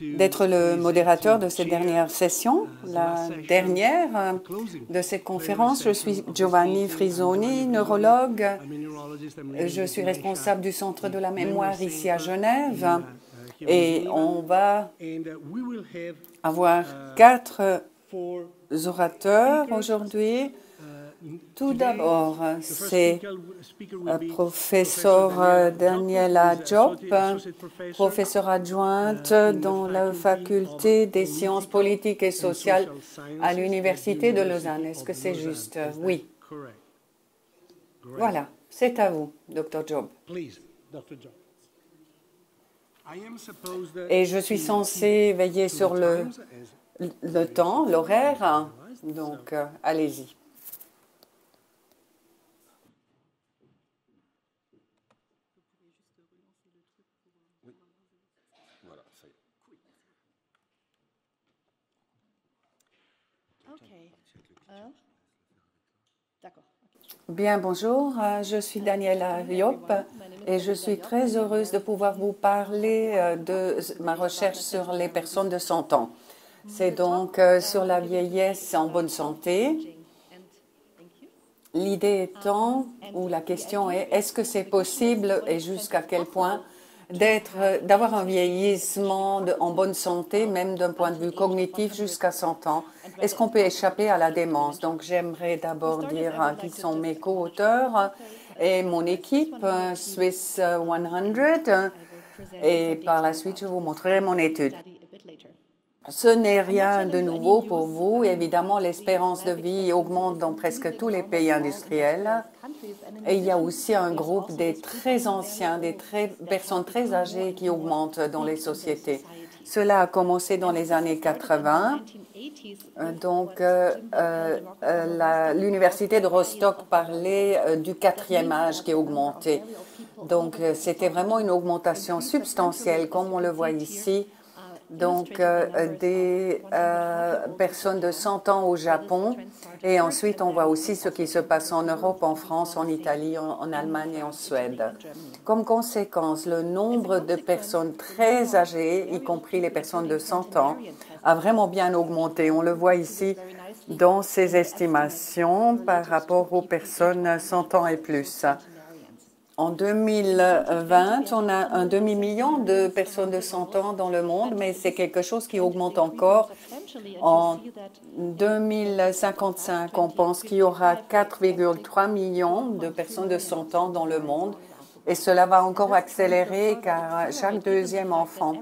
d'être le modérateur de cette dernière session, la dernière de cette conférence. Je suis Giovanni Frisoni, neurologue. Je suis responsable du Centre de la mémoire ici à Genève. Et on va avoir 4 orateurs aujourd'hui. Tout d'abord, c'est professeur Daniela Diop, professeure adjointe dans la faculté des sciences politiques et sociales à l'Université de Lausanne. Est-ce que c'est juste? Oui. Voilà, c'est à vous, Dr. Diop. Et je suis censé veiller sur le temps, l'horaire, donc allez-y. Bien, bonjour, je suis Daniela Diop et je suis très heureuse de pouvoir vous parler de ma recherche sur les personnes de 100 ans. C'est donc sur la vieillesse en bonne santé. L'idée étant, ou la question est, est-ce que c'est possible et jusqu'à quel point d'avoir un vieillissement en bonne santé, même d'un point de vue cognitif, jusqu'à 100 ans? Est-ce qu'on peut échapper à la démence? Donc, j'aimerais d'abord dire qui sont mes co-auteurs et mon équipe, Swiss 100, et par la suite, je vous montrerai mon étude. Ce n'est rien de nouveau pour vous. Évidemment, l'espérance de vie augmente dans presque tous les pays industriels. Et il y a aussi un groupe des très anciens, personnes très âgées qui augmentent dans les sociétés. Cela a commencé dans les années 80. Donc, l'université de Rostock parlait du 4e âge qui a augmenté. Donc, c'était vraiment une augmentation substantielle, comme on le voit ici. Donc, des personnes de 100 ans au Japon. Et ensuite, on voit aussi ce qui se passe en Europe, en France, en Italie, en Allemagne et en Suède. Comme conséquence, le nombre de personnes très âgées, y compris les personnes de 100 ans, a vraiment bien augmenté. On le voit ici dans ces estimations par rapport aux personnes 100 ans et plus. En 2020, on a un demi-million de personnes de 100 ans dans le monde, mais c'est quelque chose qui augmente encore. En 2055, on pense qu'il y aura 4,3 millions de personnes de 100 ans dans le monde. Et cela va encore accélérer car chaque deuxième enfant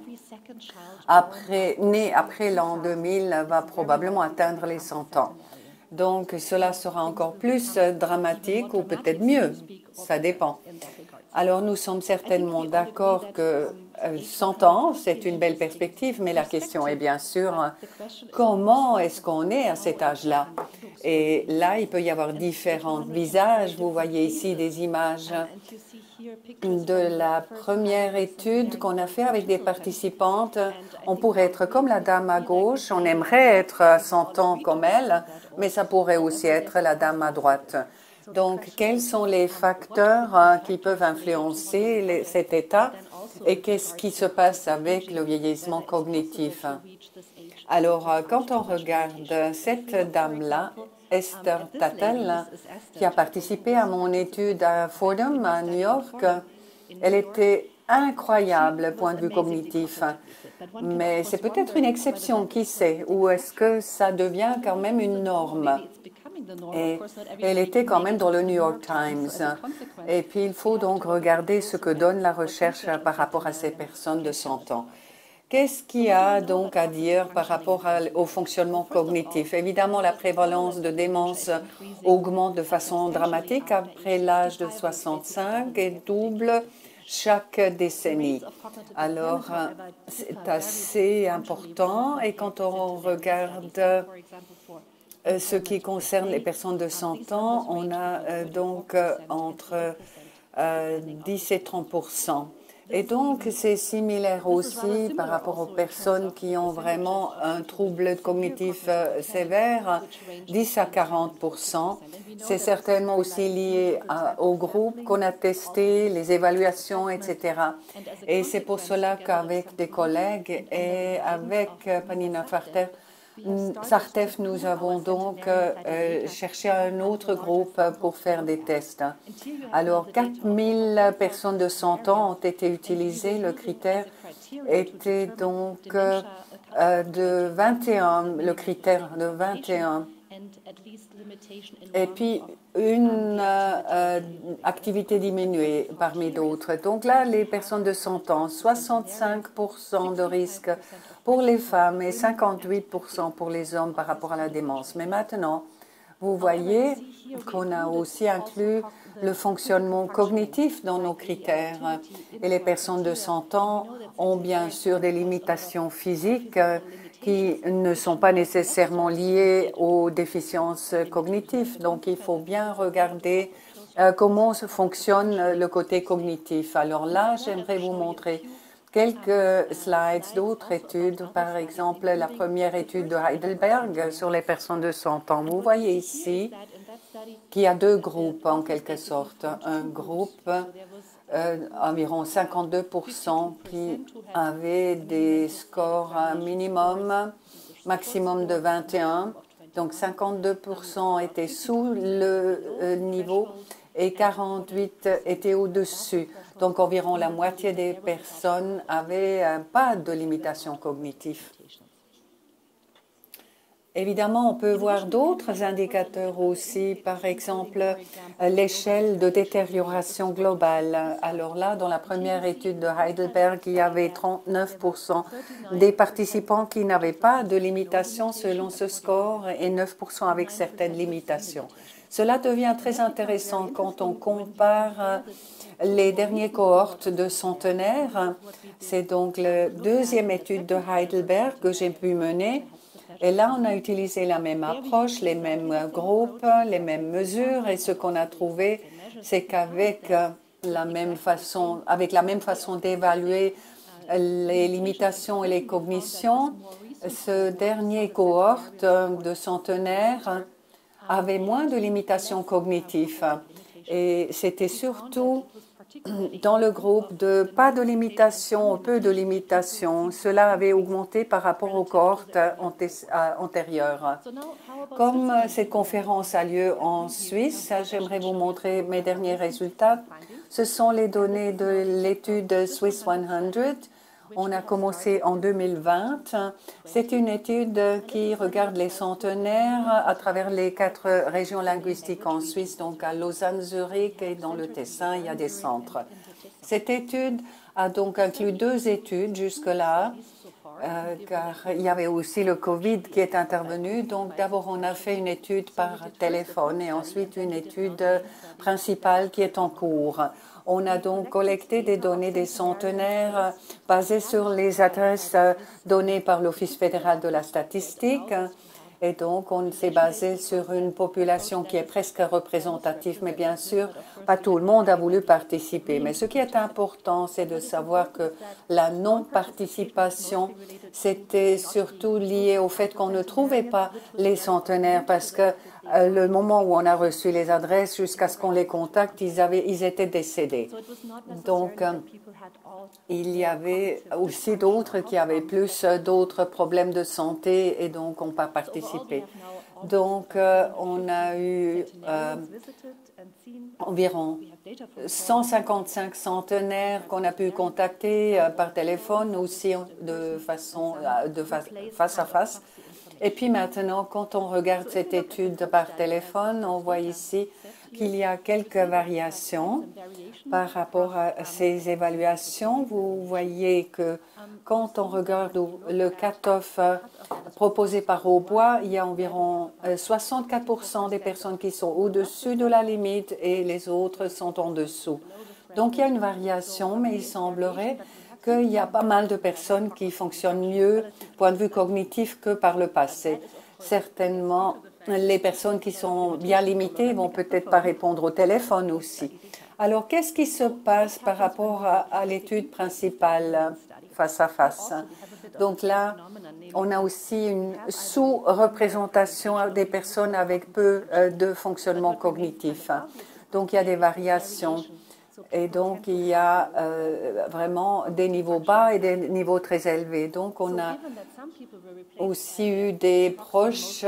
né après l'an 2000 va probablement atteindre les 100 ans. Donc, cela sera encore plus dramatique ou peut-être mieux. Ça dépend. Alors, nous sommes certainement d'accord que 100 ans, c'est une belle perspective, mais la question est bien sûr comment est-ce qu'on est à cet âge-là? Et là, il peut y avoir différents visages. Vous voyez ici des images de la première étude qu'on a fait avec des participantes. On pourrait être comme la dame à gauche, on aimerait être à 100 ans comme elle, mais ça pourrait aussi être la dame à droite. Donc, quels sont les facteurs qui peuvent influencer cet état et qu'est-ce qui se passe avec le vieillissement cognitif? Alors, quand on regarde cette dame-là, Esther Tattel, qui a participé à mon étude à Fordham, à New York, elle était incroyable, point de vue cognitif. Mais c'est peut-être une exception, qui sait? Ou est-ce que ça devient quand même une norme? Et elle était quand même dans le New York Times. Et puis, il faut donc regarder ce que donne la recherche par rapport à ces personnes de 100 ans. Qu'est-ce qu'il y a donc à dire par rapport au fonctionnement cognitif? Évidemment, la prévalence de démence augmente de façon dramatique après l'âge de 65 et double chaque décennie. Alors, c'est assez important. Et quand on regarde ce qui concerne les personnes de 100 ans, on a donc entre 10 et 30 %. Et donc, c'est similaire aussi par rapport aux personnes qui ont vraiment un trouble cognitif sévère, 10 à 40%. C'est certainement aussi lié au groupe qu'on a testé, les évaluations, etc. Et c'est pour cela qu'avec des collègues et avec Pnina Sartef, nous avons donc cherché un autre groupe pour faire des tests. Alors, 4000 personnes de 100 ans ont été utilisées. Le critère était donc de 21, le critère de 21. Et puis, une activité diminuée parmi d'autres. Donc là, les personnes de 100 ans, 65% de risque pour les femmes et 58% pour les hommes par rapport à la démence. Mais maintenant, vous voyez qu'on a aussi inclus le fonctionnement cognitif dans nos critères. Et les personnes de 100 ans ont bien sûr des limitations physiques qui ne sont pas nécessairement liées aux déficiences cognitives. Donc, il faut bien regarder comment fonctionne le côté cognitif. Alors là, j'aimerais vous montrer quelques slides d'autres études. Par exemple, la première étude de Heidelberg sur les personnes de 100 ans. Vous voyez ici qu'il y a deux groupes en quelque sorte. Un groupe, environ 52% qui avaient des scores minimum, maximum de 21. Donc 52% étaient sous le niveau et 48 étaient au-dessus. Donc environ la moitié des personnes n'avaient pas de limitation cognitive. Évidemment, on peut voir d'autres indicateurs aussi, par exemple l'échelle de détérioration globale. Alors là, dans la première étude de Heidelberg, il y avait 39% des participants qui n'avaient pas de limitation selon ce score et 9% avec certaines limitations. Cela devient très intéressant quand on compare les dernières cohortes de centenaires. C'est donc la deuxième étude de Heidelberg que j'ai pu mener. Et là, on a utilisé la même approche, les mêmes groupes, les mêmes mesures. Et ce qu'on a trouvé, c'est qu'avec la même façon d'évaluer les limitations et les cognitions, ce dernier cohorte de centenaires avait moins de limitations cognitives. Et c'était surtout dans le groupe de pas de limitation, peu de limitation. Cela avait augmenté par rapport aux cohortes antérieures. Comme cette conférence a lieu en Suisse, j'aimerais vous montrer mes derniers résultats. Ce sont les données de l'étude Swiss 100. On a commencé en 2020. C'est une étude qui regarde les centenaires à travers les 4 régions linguistiques en Suisse, donc à Lausanne, Zurich et dans le Tessin, il y a des centres. Cette étude a donc inclus 2 études jusque-là, car il y avait aussi le COVID qui est intervenu. Donc d'abord, on a fait une étude par téléphone et ensuite une étude principale qui est en cours. On a donc collecté des données des centenaires basées sur les adresses données par l'Office fédéral de la statistique. Et donc, on s'est basé sur une population qui est presque représentative, mais bien sûr, pas tout le monde a voulu participer. Mais ce qui est important, c'est de savoir que la non-participation, c'était surtout lié au fait qu'on ne trouvait pas les centenaires parce que le moment où on a reçu les adresses jusqu'à ce qu'on les contacte, ils étaient décédés. Donc, il y avait aussi d'autres qui avaient plus d'autres problèmes de santé et donc n'ont pas participé. Donc, on a eu environ 155 centenaires qu'on a pu contacter par téléphone, aussi de façon face à face. Et puis maintenant, quand on regarde cette étude par téléphone, on voit ici qu'il y a quelques variations par rapport à ces évaluations. Vous voyez que quand on regarde le cut-off proposé par Aubois, il y a environ 64% des personnes qui sont au-dessus de la limite et les autres sont en dessous. Donc, il y a une variation, mais il semblerait qu'il y a pas mal de personnes qui fonctionnent mieux, point de vue cognitif, que par le passé. Certainement, les personnes qui sont bien limitées vont peut-être pas répondre au téléphone aussi. Alors, qu'est-ce qui se passe par rapport à l'étude principale face à face? Donc là, on a aussi une sous-représentation des personnes avec peu de fonctionnement cognitif. Donc, il y a des variations. Et donc, il y a vraiment des niveaux bas et des niveaux très élevés. Donc, on a aussi eu des proches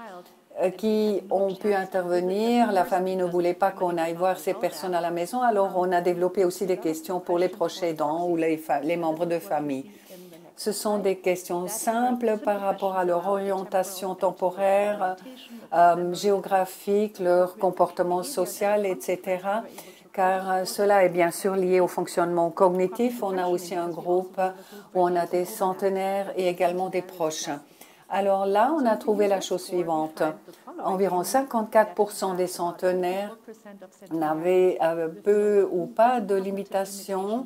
qui ont pu intervenir. La famille ne voulait pas qu'on aille voir ces personnes à la maison, alors on a développé aussi des questions pour les proches aidants ou les membres de famille. Ce sont des questions simples par rapport à leur orientation temporaire, géographique, leur comportement social, etc., car cela est bien sûr lié au fonctionnement cognitif. On a aussi un groupe où on a des centenaires et également des proches. Alors là, on a trouvé la chose suivante. Environ 54% des centenaires n'avaient peu ou pas de limitations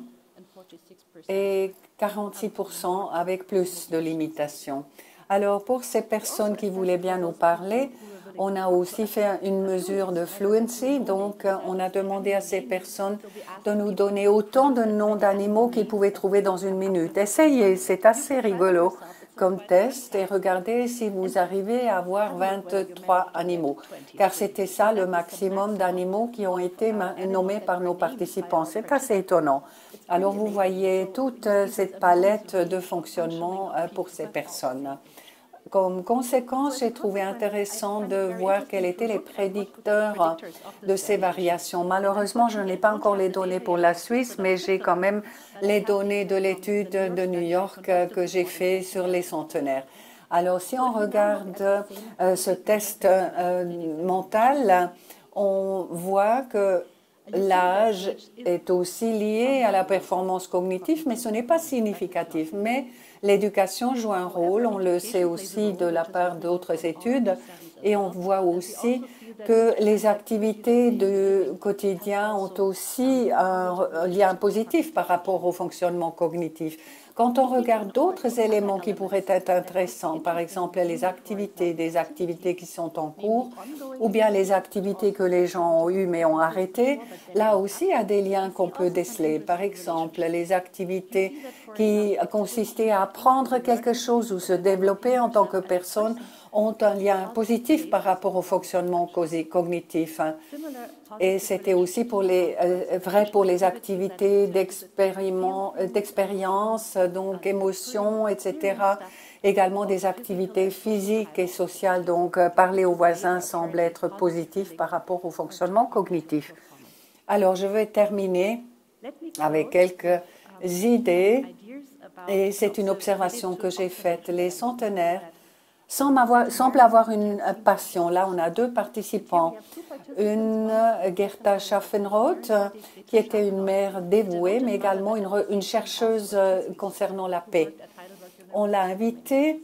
et 46% avec plus de limitations. Alors, pour ces personnes qui voulaient bien nous parler, on a aussi fait une mesure de fluency. Donc, on a demandé à ces personnes de nous donner autant de noms d'animaux qu'ils pouvaient trouver dans une minute. Essayez, c'est assez rigolo comme test et regardez si vous arrivez à avoir 23 animaux, car c'était ça le maximum d'animaux qui ont été nommés par nos participants. C'est assez étonnant. Alors, vous voyez toute cette palette de fonctionnement pour ces personnes. Comme conséquence, j'ai trouvé intéressant de voir quels étaient les prédicteurs de ces variations. Malheureusement, je n'ai pas encore les données pour la Suisse, mais j'ai quand même les données de l'étude de New York que j'ai fait sur les centenaires. Alors, si on regarde ce test mental, on voit que l'âge est aussi lié à la performance cognitive, mais ce n'est pas significatif. Mais l'éducation joue un rôle, on le sait aussi de la part d'autres études, et on voit aussi que les activités du quotidien ont aussi un lien positif par rapport au fonctionnement cognitif. Quand on regarde d'autres éléments qui pourraient être intéressants, par exemple les activités, des activités qui sont en cours, ou bien les activités que les gens ont eues mais ont arrêtées, là aussi il y a des liens qu'on peut déceler. Par exemple, les activités qui consistaient à apprendre quelque chose ou se développer en tant que personne ont un lien positif par rapport au fonctionnement cognitif. Et c'était aussi vrai pour les activités d'expérience, donc émotions, etc. Également des activités physiques et sociales. Donc, parler aux voisins semble être positif par rapport au fonctionnement cognitif. Alors, je vais terminer avec quelques idées. Et c'est une observation que j'ai faite. Les centenaires semble avoir une passion. Là, on a deux participants. Une Gerta Schaffenroth, qui était une mère dévouée, mais également une chercheuse concernant la paix. On l'a invitée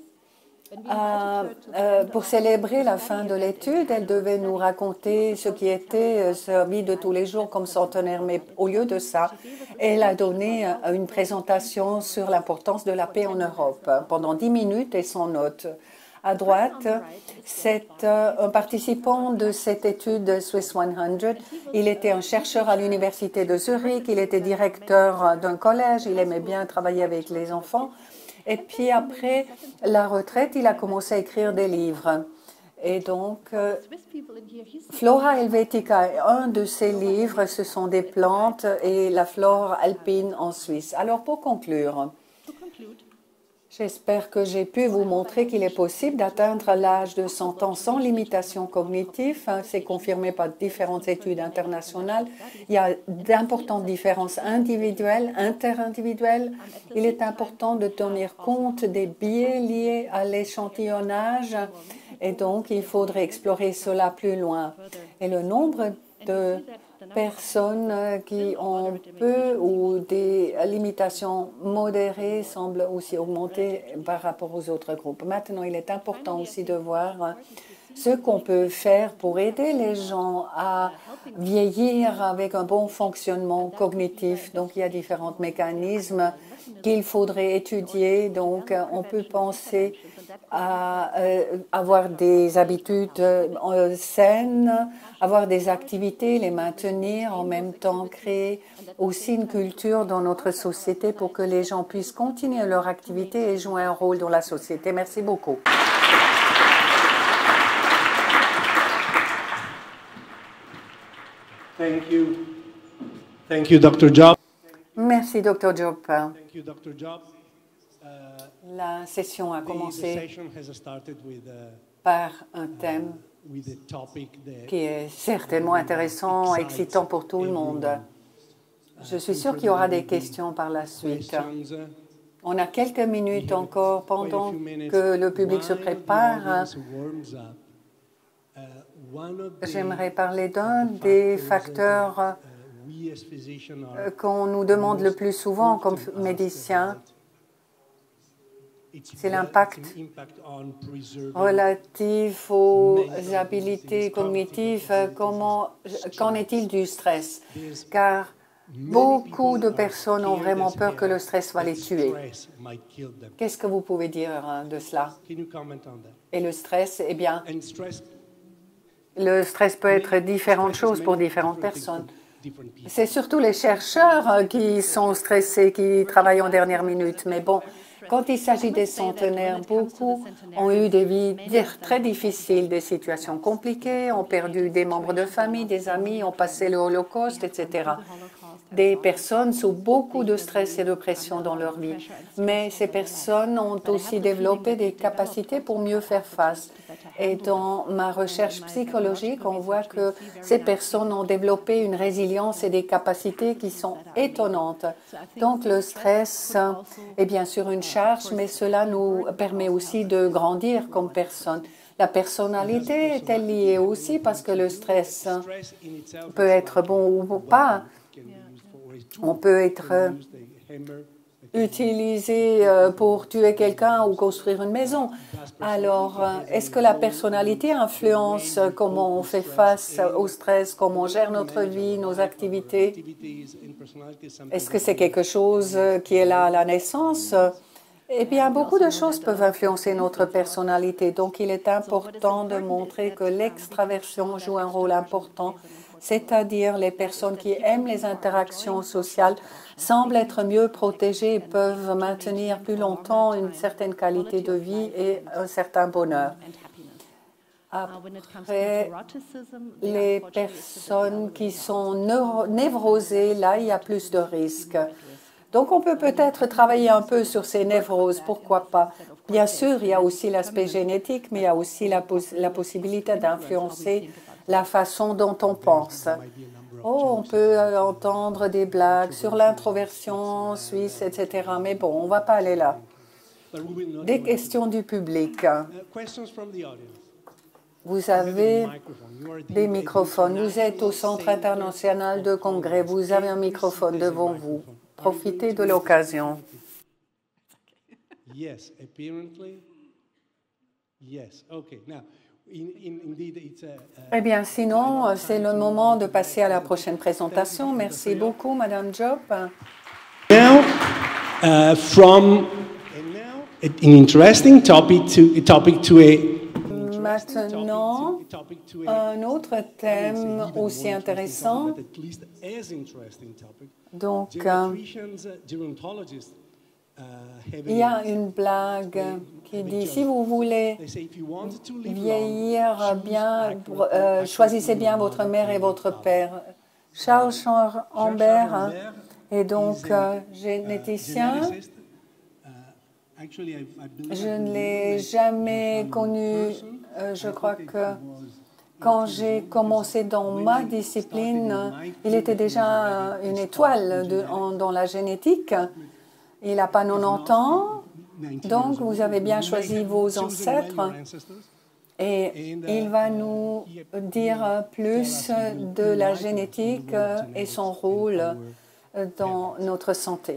pour célébrer la fin de l'étude. Elle devait nous raconter ce qui était sa vie de tous les jours comme centenaire, mais au lieu de ça, elle a donné une présentation sur l'importance de la paix en Europe pendant 10 minutes et sans notes. À droite, c'est un participant de cette étude Swiss 100. Il était un chercheur à l'université de Zurich, il était directeur d'un collège, il aimait bien travailler avec les enfants. Et puis après la retraite, il a commencé à écrire des livres. Et donc, Flora Helvetica, un de ses livres, ce sont des plantes et la flore alpine en Suisse. Alors, pour conclure, j'espère que j'ai pu vous montrer qu'il est possible d'atteindre l'âge de 100 ans sans limitation cognitive. C'est confirmé par différentes études internationales. Il y a d'importantes différences individuelles, interindividuelles. Il est important de tenir compte des biais liés à l'échantillonnage et donc il faudrait explorer cela plus loin. Et le nombre de personnes qui ont peu ou des limitations modérées semblent aussi augmenter par rapport aux autres groupes. Maintenant, il est important aussi de voir ce qu'on peut faire pour aider les gens à vieillir avec un bon fonctionnement cognitif. Donc, il y a différents mécanismes qu'il faudrait étudier. Donc, on peut penser à avoir des habitudes saines, avoir des activités, les maintenir, en même temps créer aussi une culture dans notre société pour que les gens puissent continuer leur activité et jouer un rôle dans la société. Merci beaucoup. Thank you. Thank you, Dr. Job. Merci, Dr. Job. Thank you, Dr. Job. La session a The commencé session has started par un thème with a topic that qui est certainement intéressant, excitant pour tout le monde. Je suis sûre qu'il y aura des questions par la suite. questions. On a quelques minutes encore pendant que le public se prépare. J'aimerais parler d'un des facteurs qu'on nous demande le plus souvent comme médecins. C'est l'impact relatif aux habilités cognitives. Qu'en est-il du stress? Car beaucoup de personnes ont vraiment peur que le stress va les tuer. Qu'est-ce que vous pouvez dire de cela? Et le stress, eh bien, le stress peut être différentes choses pour différentes personnes. C'est surtout les chercheurs qui sont stressés, qui travaillent en dernière minute. Mais bon, quand il s'agit des centenaires, beaucoup ont eu des vies très difficiles, des situations compliquées, ont perdu des membres de famille, des amis, ont passé le Holocauste, etc. Des personnes sous beaucoup de stress et de pression dans leur vie. Mais ces personnes ont aussi développé des capacités pour mieux faire face. Et dans ma recherche psychologique, on voit que ces personnes ont développé une résilience et des capacités qui sont étonnantes. Donc le stress est bien sûr une charge, mais cela nous permet aussi de grandir comme personne. La personnalité est-elle liée aussi parce que le stress peut être bon ou pas? On peut être utilisé pour tuer quelqu'un ou construire une maison. Alors, est-ce que la personnalité influence comment on fait face au stress, comment on gère notre vie, nos activités? Est-ce que c'est quelque chose qui est là à la naissance? Eh bien, beaucoup de choses peuvent influencer notre personnalité. Donc, il est important de montrer que l'extraversion joue un rôle important, c'est-à-dire les personnes qui aiment les interactions sociales semblent être mieux protégées et peuvent maintenir plus longtemps une certaine qualité de vie et un certain bonheur. Après, les personnes qui sont névrosées, là, il y a plus de risques. Donc, on peut peut-être travailler un peu sur ces névroses, pourquoi pas. Bien sûr, il y a aussi l'aspect génétique, mais il y a aussi la possibilité d'influencer la façon dont on pense. Oh, on peut entendre des blagues sur l'introversion suisse, etc. Mais bon, on ne va pas aller là. Des questions du public. Vous avez des microphones. Vous êtes au Centre international de congrès. Vous avez un microphone devant vous. Profitez de l'occasion. Yes, apparently. Yes. Okay. Now, indeed, it's Eh bien, sinon, c'est le moment de passer à la prochaine présentation. Merci beaucoup, Madame Job. Now, from an interesting topic to Maintenant, un autre thème aussi intéressant. Donc, il y a une blague qui dit, si vous voulez vieillir bien, choisissez bien votre mère et votre père. Charles Ambert est donc généticien. Je ne l'ai jamais connu. Je crois que quand j'ai commencé dans ma discipline, il était déjà une étoile dans la génétique. Il n'a pas 90 ans, donc vous avez bien choisi vos ancêtres. Et il va nous dire plus de la génétique et son rôle dans notre santé.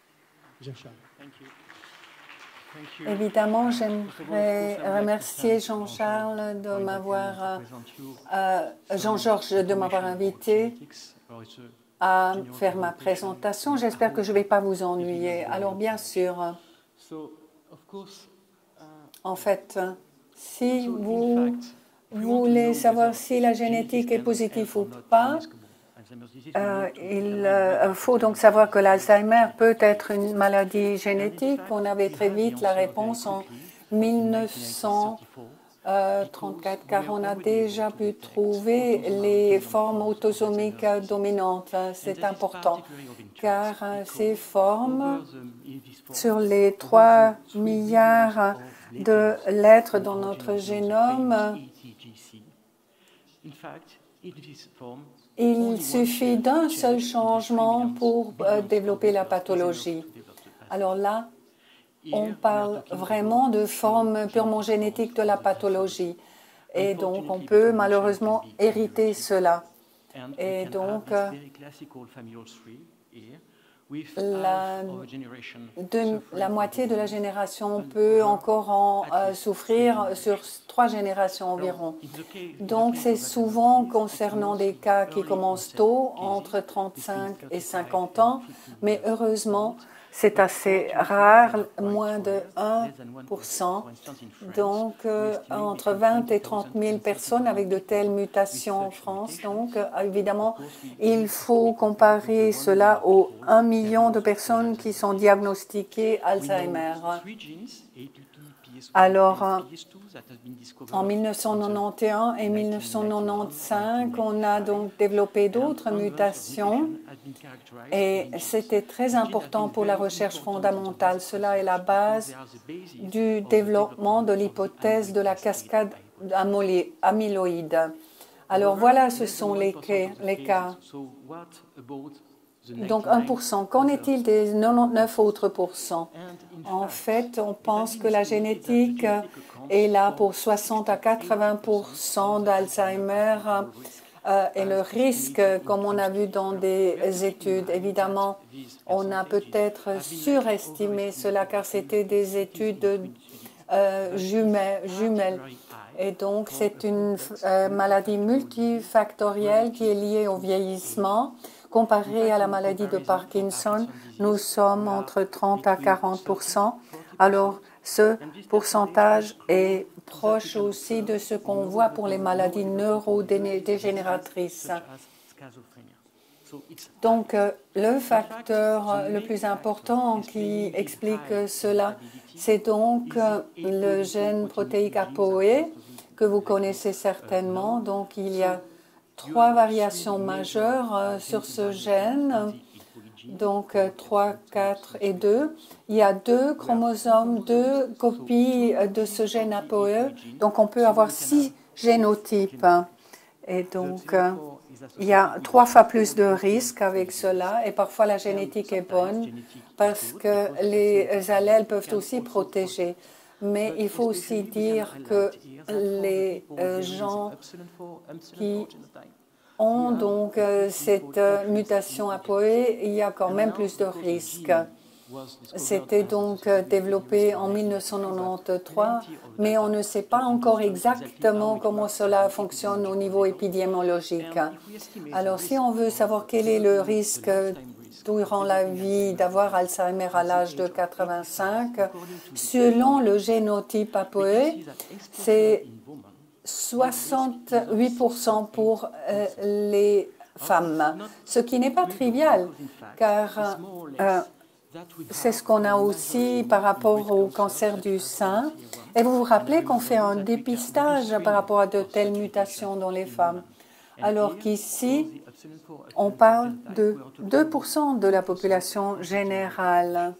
Évidemment, j'aimerais remercier Jean-Charles de m'avoir, Jean-Georges de m'avoir invité à faire ma présentation. J'espère que je ne vais pas vous ennuyer. Alors, bien sûr, En fait, si vous voulez savoir si la génétique est positive ou pas, il faut donc savoir que l'Alzheimer peut être une maladie génétique. On avait très vite la réponse en 1934, car on a déjà pu trouver les formes autosomiques dominantes. C'est important, car ces formes, sur les 3 milliards de lettres dans notre génome, il suffit d'un seul changement pour développer la pathologie. Alors là, on parle vraiment de formes purement génétiques de la pathologie. Et donc, on peut malheureusement hériter cela. Et donc, la moitié de la génération peut encore en souffrir sur 3 générations environ. Donc, c'est souvent concernant des cas qui commencent tôt, entre 35 et 50 ans, mais heureusement, c'est assez rare, moins de 1%. Donc, entre 20 et 30 000 personnes avec de telles mutations en France. Donc, évidemment, il faut comparer cela aux 1 million de personnes qui sont diagnostiquées Alzheimer. Alors, en 1991 et 1995, on a donc développé d'autres mutations et c'était très important pour la recherche fondamentale. Cela est la base du développement de l'hypothèse de la cascade amyloïde. Alors voilà, ce sont les cas. Donc 1%. Qu'en est-il des 99 autres pourcents? En fait, on pense que la génétique est là pour 60 à 80% d'Alzheimer et le risque, comme on a vu dans des études. Évidemment, on a peut-être surestimé cela car c'était des études jumelles. Et donc, c'est une maladie multifactorielle qui est liée au vieillissement. Comparé à la maladie de Parkinson, nous sommes entre 30 à 40%. Alors, ce pourcentage est proche aussi de ce qu'on voit pour les maladies neurodégénératrices. Donc, le facteur le plus important qui explique cela, c'est donc le gène protéique ApoE que vous connaissez certainement. Donc, il y a 3 variations majeures sur ce gène, donc 3, 4 et 2. Il y a 2 chromosomes, 2 copies de ce gène ApoE, donc on peut avoir 6 génotypes. Et donc, il y a 3 fois plus de risques avec cela, et parfois la génétique est bonne parce que les allèles peuvent aussi protéger. Mais il faut aussi dire que les gens qui ont donc cette mutation ApoE, il y a quand même plus de risques. C'était donc développé en 1993, mais on ne sait pas encore exactement comment cela fonctionne au niveau épidémiologique. Alors, si on veut savoir quel est le risque durant la vie d'avoir Alzheimer à l'âge de 85, selon le génotype ApoE, c'est 68% pour les femmes, ce qui n'est pas trivial, car c'est ce qu'on a aussi par rapport au cancer du sein. Et vous vous rappelez qu'on fait un dépistage par rapport à de telles mutations dans les femmes, alors qu'ici, on parle de 2% de la population générale.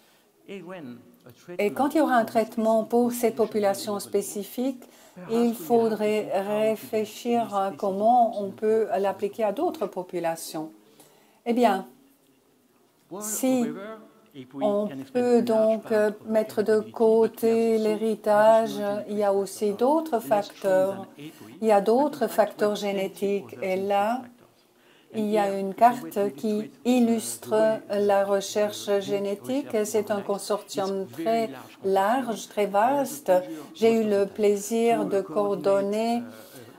Et quand il y aura un traitement pour cette population spécifique, il faudrait réfléchir à comment on peut l'appliquer à d'autres populations. Eh bien, si on peut donc mettre de côté l'héritage, il y a aussi d'autres facteurs. Il y a d'autres facteurs génétiques. Et là, il y a une carte qui illustre la recherche génétique. C'est un consortium très large, très vaste. J'ai eu le plaisir de coordonner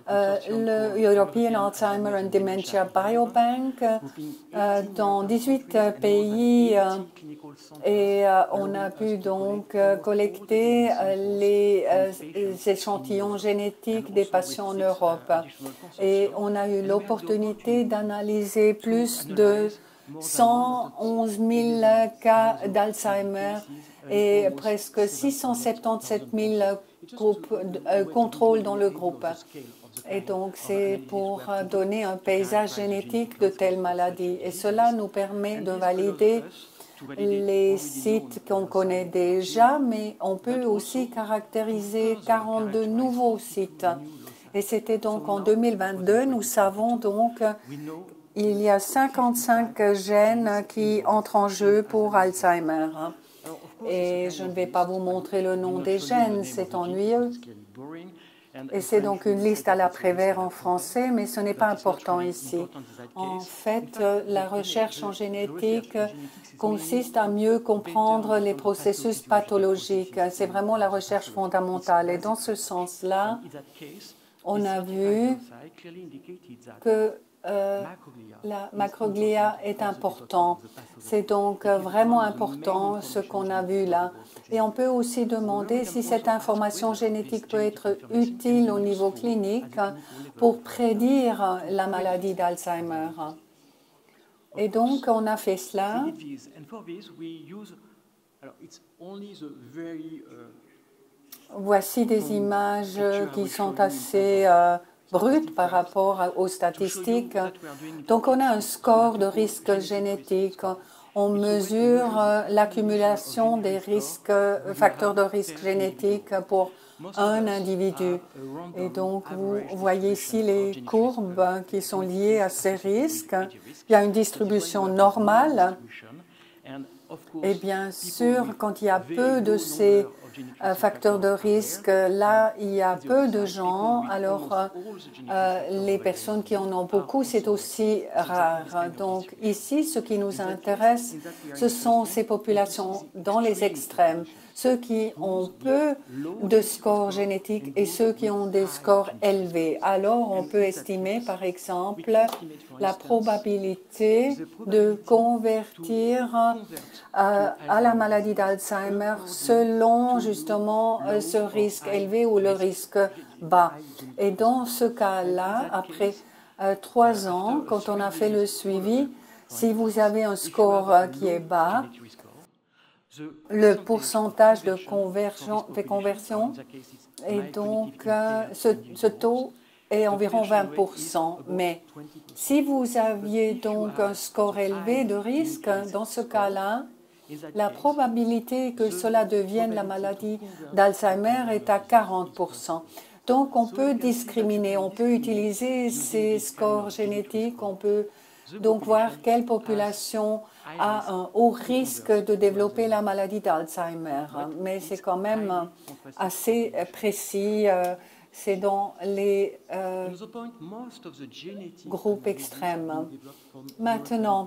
le European Alzheimer and Dementia Biobank dans 18 pays et on a pu donc collecter les échantillons génétiques des patients en Europe. Et on a eu l'opportunité d'analyser plus de 111 000 cas d'Alzheimer et presque 677 000 contrôles dans le groupe. Et donc, c'est pour donner un paysage génétique de telles maladies. Et cela nous permet de valider les sites qu'on connaît déjà, mais on peut aussi caractériser 42 nouveaux sites. Et c'était donc en 2022, nous savons donc qu'il y a 55 gènes qui entrent en jeu pour Alzheimer. Et je ne vais pas vous montrer le nom des gènes, c'est ennuyeux. Et c'est donc une liste à la Prévert en français, mais ce n'est pas important ici. En fait, la recherche en génétique consiste à mieux comprendre les processus pathologiques. C'est vraiment la recherche fondamentale. Et dans ce sens-là, on a vu que la macroglia est important. C'est donc vraiment important ce qu'on a vu là. Et on peut aussi demander si cette information génétique peut être utile au niveau clinique pour prédire la maladie d'Alzheimer. Et donc, on a fait cela. Voici des images qui sont assez brutes par rapport aux statistiques. Donc, on a un score de risque génétique. On mesure l'accumulation des risques, facteurs de risque génétiques pour un individu. Et donc, vous voyez ici les courbes qui sont liées à ces risques. Il y a une distribution normale. Et bien sûr, quand il y a peu de ces facteurs de risque, là, il y a peu de gens. Alors, les personnes qui en ont beaucoup, c'est aussi rare. Donc, ici, ce qui nous intéresse, ce sont ces populations dans les extrêmes, ceux qui ont peu de scores génétiques et ceux qui ont des scores élevés. Alors, on peut estimer, par exemple, la probabilité de convertir à la maladie d'Alzheimer selon justement ce risque élevé ou le risque bas. Et dans ce cas-là, après 3 ans, quand on a fait le suivi, si vous avez un score qui est bas, le pourcentage de conversion et donc ce taux est environ 20%. Mais si vous aviez donc un score élevé de risque, dans ce cas-là, la probabilité que cela devienne la maladie d'Alzheimer est à 40%. Donc, on peut discriminer, on peut utiliser ces scores génétiques, on peut donc voir quelle population a un haut risque de développer la maladie d'Alzheimer. Mais c'est quand même assez précis. C'est dans les groupes extrêmes. Maintenant,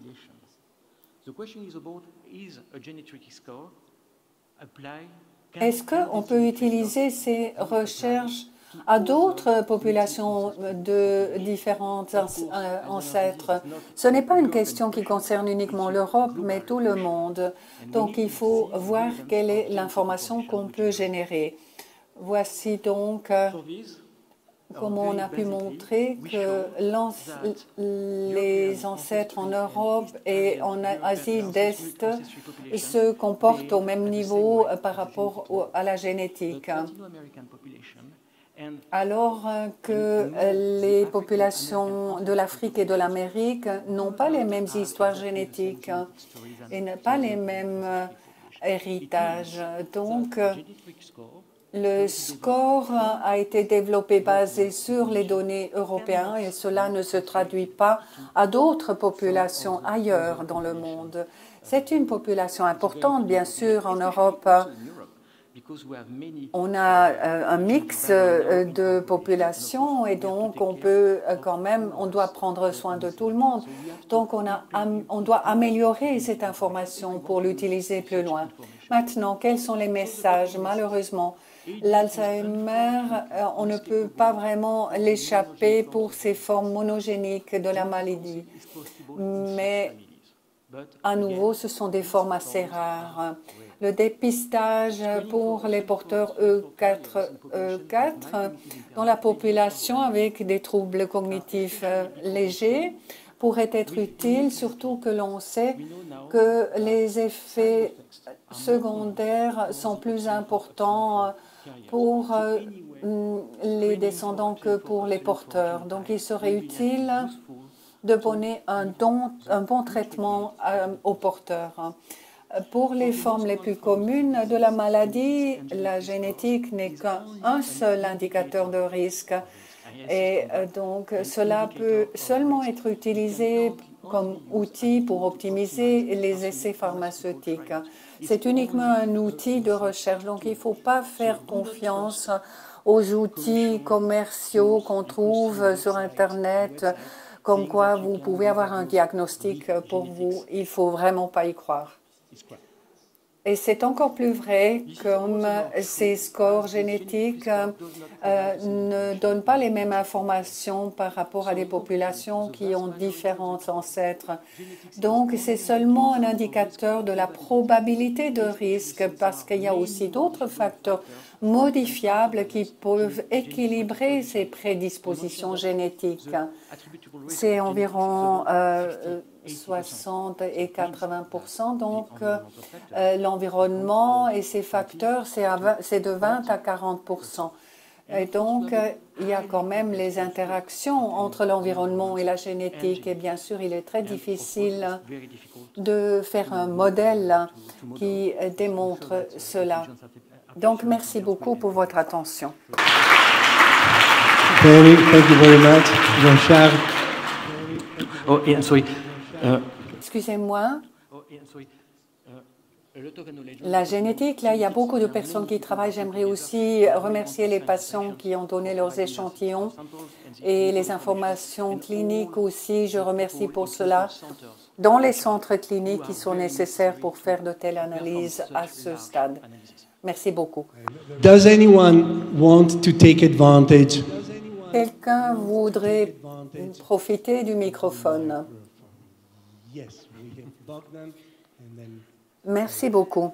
est-ce qu'on peut utiliser ces recherches à d'autres populations de différents ancêtres? Ce n'est pas une question qui concerne uniquement l'Europe, mais tout le monde. Donc, il faut voir quelle est l'information qu'on peut générer. Voici donc comment on a pu montrer que les ancêtres en Europe et en Asie d'Est se comportent au même niveau par rapport à la génétique, alors que les populations de l'Afrique et de l'Amérique n'ont pas les mêmes histoires génétiques et n'ont pas les mêmes héritages. Donc, le score a été développé basé sur les données européennes et cela ne se traduit pas à d'autres populations ailleurs dans le monde. C'est une population importante, bien sûr, en Europe. On a un mix de populations et donc on peut quand même, on doit prendre soin de tout le monde. Donc on doit améliorer cette information pour l'utiliser plus loin. Maintenant, quels sont les messages? Malheureusement, L'Alzheimer, on ne peut pas vraiment l'échapper pour ces formes monogéniques de la maladie. Mais à nouveau, ce sont des formes assez rares. Le dépistage pour les porteurs E4 dans la population avec des troubles cognitifs légers pourrait être utile, surtout que l'on sait que les effets secondaires sont plus importants pour les descendants que pour les porteurs. Donc, il serait utile de donner un bon traitement aux porteurs. Pour les formes les plus communes de la maladie, la génétique n'est qu'un seul indicateur de risque. Et donc, cela peut seulement être utilisé comme outil pour optimiser les essais pharmaceutiques. C'est uniquement un outil de recherche. Donc, il ne faut pas faire confiance aux outils commerciaux qu'on trouve sur Internet, comme quoi vous pouvez avoir un diagnostic pour vous. Il ne faut vraiment pas y croire. Et c'est encore plus vrai comme ces scores génétiques ne donnent pas les mêmes informations par rapport à des populations qui ont différents ancêtres. Donc, c'est seulement un indicateur de la probabilité de risque parce qu'il y a aussi d'autres facteurs modifiables qui peuvent équilibrer ces prédispositions génétiques. C'est environ 60 et 80%. Donc, l'environnement et ses facteurs, c'est de 20 à 40%. Et donc, il y a quand même les interactions entre l'environnement et la génétique. Et bien sûr, il est très difficile de faire un modèle qui démontre cela. Donc, merci beaucoup pour votre attention. Thank you very much, Jean-Charles. Oh, and sorry. Excusez-moi. La génétique, là, il y a beaucoup de personnes qui travaillent. J'aimerais aussi remercier les patients qui ont donné leurs échantillons et les informations cliniques aussi. Je remercie pour cela. Dans les centres cliniques qui sont nécessaires pour faire de telles analyses à ce stade. Merci beaucoup. Does anyone want to take advantage? Quelqu'un voudrait profiter du microphone? Yes, we have Bogdan and then Merci beaucoup.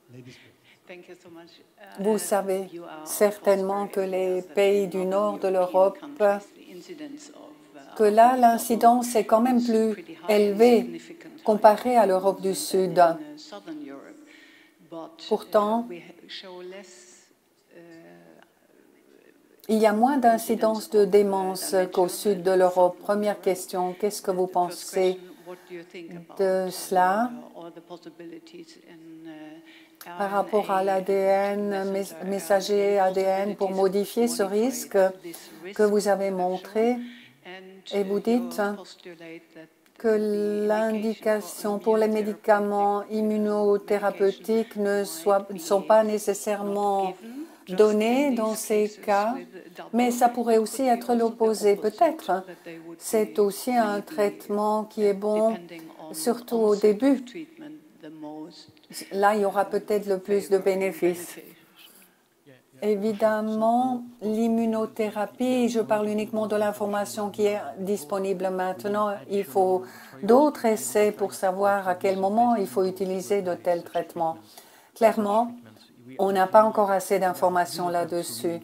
Vous savez certainement que les pays du nord de l'Europe, que là, l'incidence est quand même plus élevée comparée à l'Europe du Sud. Pourtant, il y a moins d'incidence de démence qu'au sud de l'Europe. Première question, qu'est-ce que vous pensez de cela par rapport à l'ADN, messager ADN, pour modifier ce risque que vous avez montré? Et vous dites que l'indication pour les médicaments immunothérapeutiques ne sont pas nécessairement données dans ces cas, mais ça pourrait aussi être l'opposé. Peut-être c'est aussi un traitement qui est bon, surtout au début. Là, il y aura peut-être le plus de bénéfices. Évidemment, l'immunothérapie, je parle uniquement de l'information qui est disponible maintenant. Il faut d'autres essais pour savoir à quel moment il faut utiliser de tels traitements. Clairement, on n'a pas encore assez d'informations là-dessus.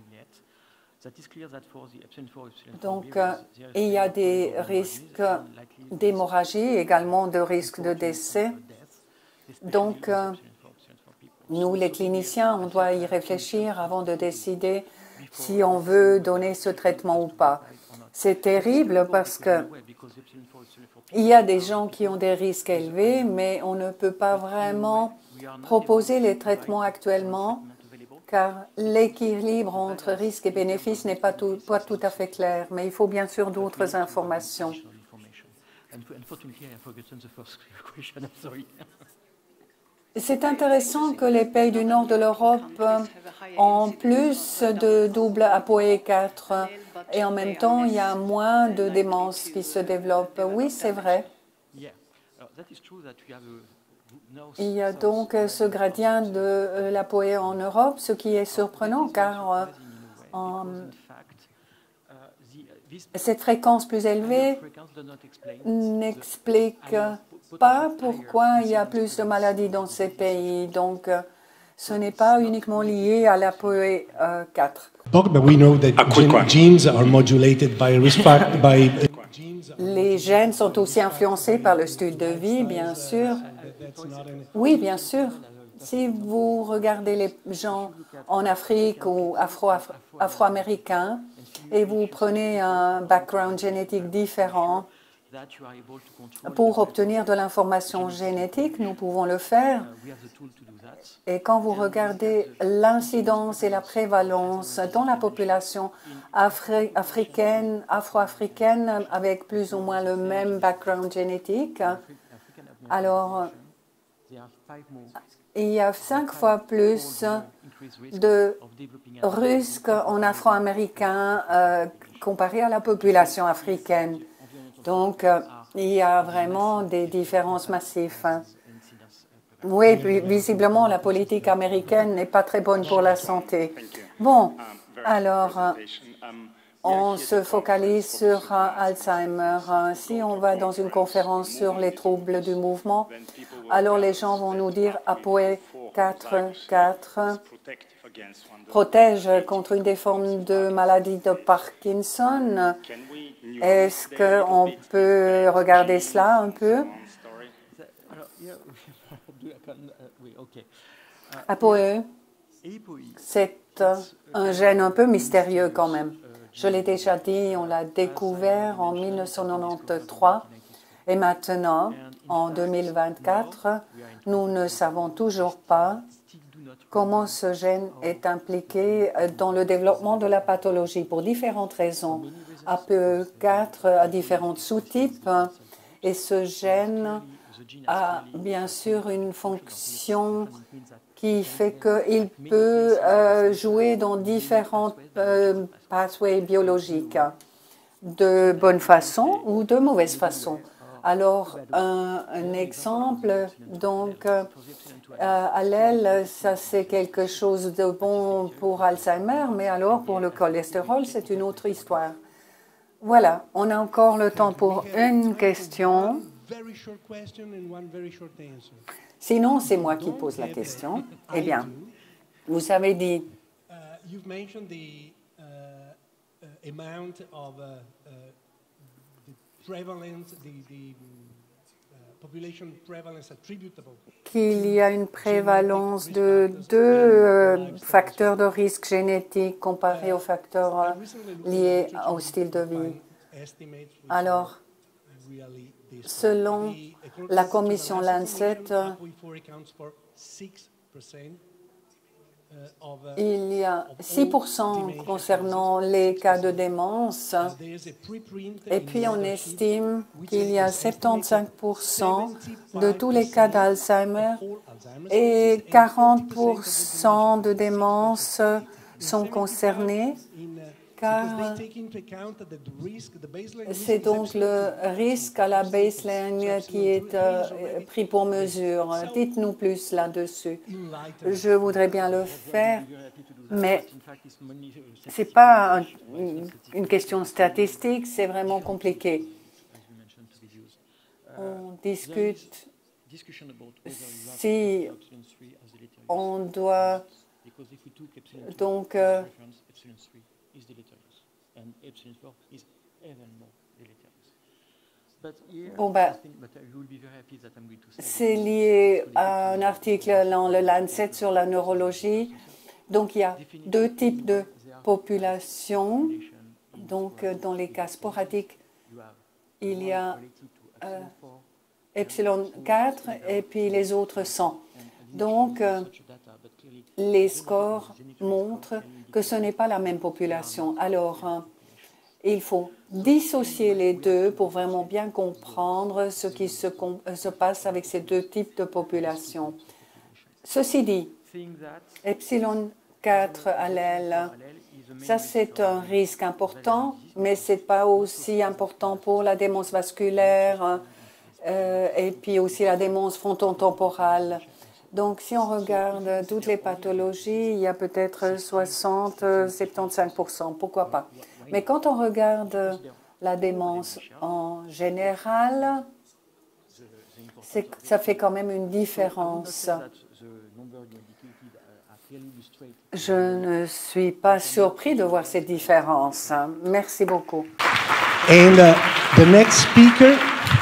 Donc, il y a des risques d'hémorragie, également de risques de décès. Donc, nous, les cliniciens, on doit y réfléchir avant de décider si on veut donner ce traitement ou pas. C'est terrible parce que il y a des gens qui ont des risques élevés, mais on ne peut pas vraiment proposer les traitements actuellement car l'équilibre entre risques et bénéfices n'est pas tout à fait clair. Mais il faut bien sûr d'autres informations. C'est intéressant que les pays du nord de l'Europe ont plus de double ApoE4 et en même temps, il y a moins de démence qui se développe. Oui, c'est vrai. Il y a donc ce gradient de l'ApoE en Europe, ce qui est surprenant car cette fréquence plus élevée n'explique pas pourquoi il y a plus de maladies dans ces pays. Donc, ce n'est pas uniquement lié à l'ApoE 4. But we know that genes are modulated by risk factor, Les gènes sont aussi influencés par le style de vie, bien sûr. Oui, bien sûr. Si vous regardez les gens en Afrique ou afro-américains et vous prenez un background génétique différent, pour obtenir de l'information génétique, nous pouvons le faire. Et quand vous regardez l'incidence et la prévalence dans la population africaine, afro-africaine, avec plus ou moins le même background génétique, alors il y a 5 fois plus de risques en afro-américain comparé à la population africaine. Donc, il y a vraiment des différences massives. Oui, visiblement, la politique américaine n'est pas très bonne pour la santé. Bon, alors, on se focalise sur Alzheimer. Si on va dans une conférence sur les troubles du mouvement, alors les gens vont nous dire ApoE 4 protège contre une des formes de maladie de Parkinson. Est-ce qu'on peut regarder cela un peu? ApoE, c'est un gène un peu mystérieux quand même. Je l'ai déjà dit, on l'a découvert en 1993 et maintenant, en 2024, nous ne savons toujours pas comment ce gène est impliqué dans le développement de la pathologie pour différentes raisons. ApoE4 a différents sous-types et ce gène a bien sûr une fonction qui fait qu'il peut jouer dans différents pathways biologiques de bonne façon ou de mauvaise façon. Alors, un exemple, donc, allèle, ça c'est quelque chose de bon pour Alzheimer, mais alors pour le cholestérol, c'est une autre histoire. Voilà, on a encore le temps pour une question. Sinon, c'est moi qui pose la question. Eh bien, vous avez dit qu'il y a une prévalence de 2 facteurs de risque génétique comparés aux facteurs liés au style de vie. Alors, selon la commission Lancet, il y a 6% concernant les cas de démence et puis on estime qu'il y a 75% de tous les cas d'Alzheimer et 40% de démence sont concernés car c'est donc le risque à la baseline qui est pris pour mesure. Dites-nous plus là-dessus. Je voudrais bien le faire, mais ce n'est pas une question statistique, c'est vraiment compliqué. On discute si on doit donc bon, c'est lié à un article dans le Lancet sur la neurologie. Donc, il y a 2 types de populations. Donc, dans les cas sporadiques, il y a epsilon 4 et puis les autres 100. Donc, les scores montrent que ce n'est pas la même population. Alors, il faut dissocier les deux pour vraiment bien comprendre ce qui se passe avec ces 2 types de populations. Ceci dit, epsilon 4 allèle, ça c'est un risque important, mais ce n'est pas aussi important pour la démence vasculaire et puis aussi la démence frontotemporale. Donc, si on regarde toutes les pathologies, il y a peut-être 60-75%, pourquoi pas. Mais quand on regarde la démence en général, ça fait quand même une différence. Je ne suis pas surpris de voir cette différence. Merci beaucoup. And the next speaker,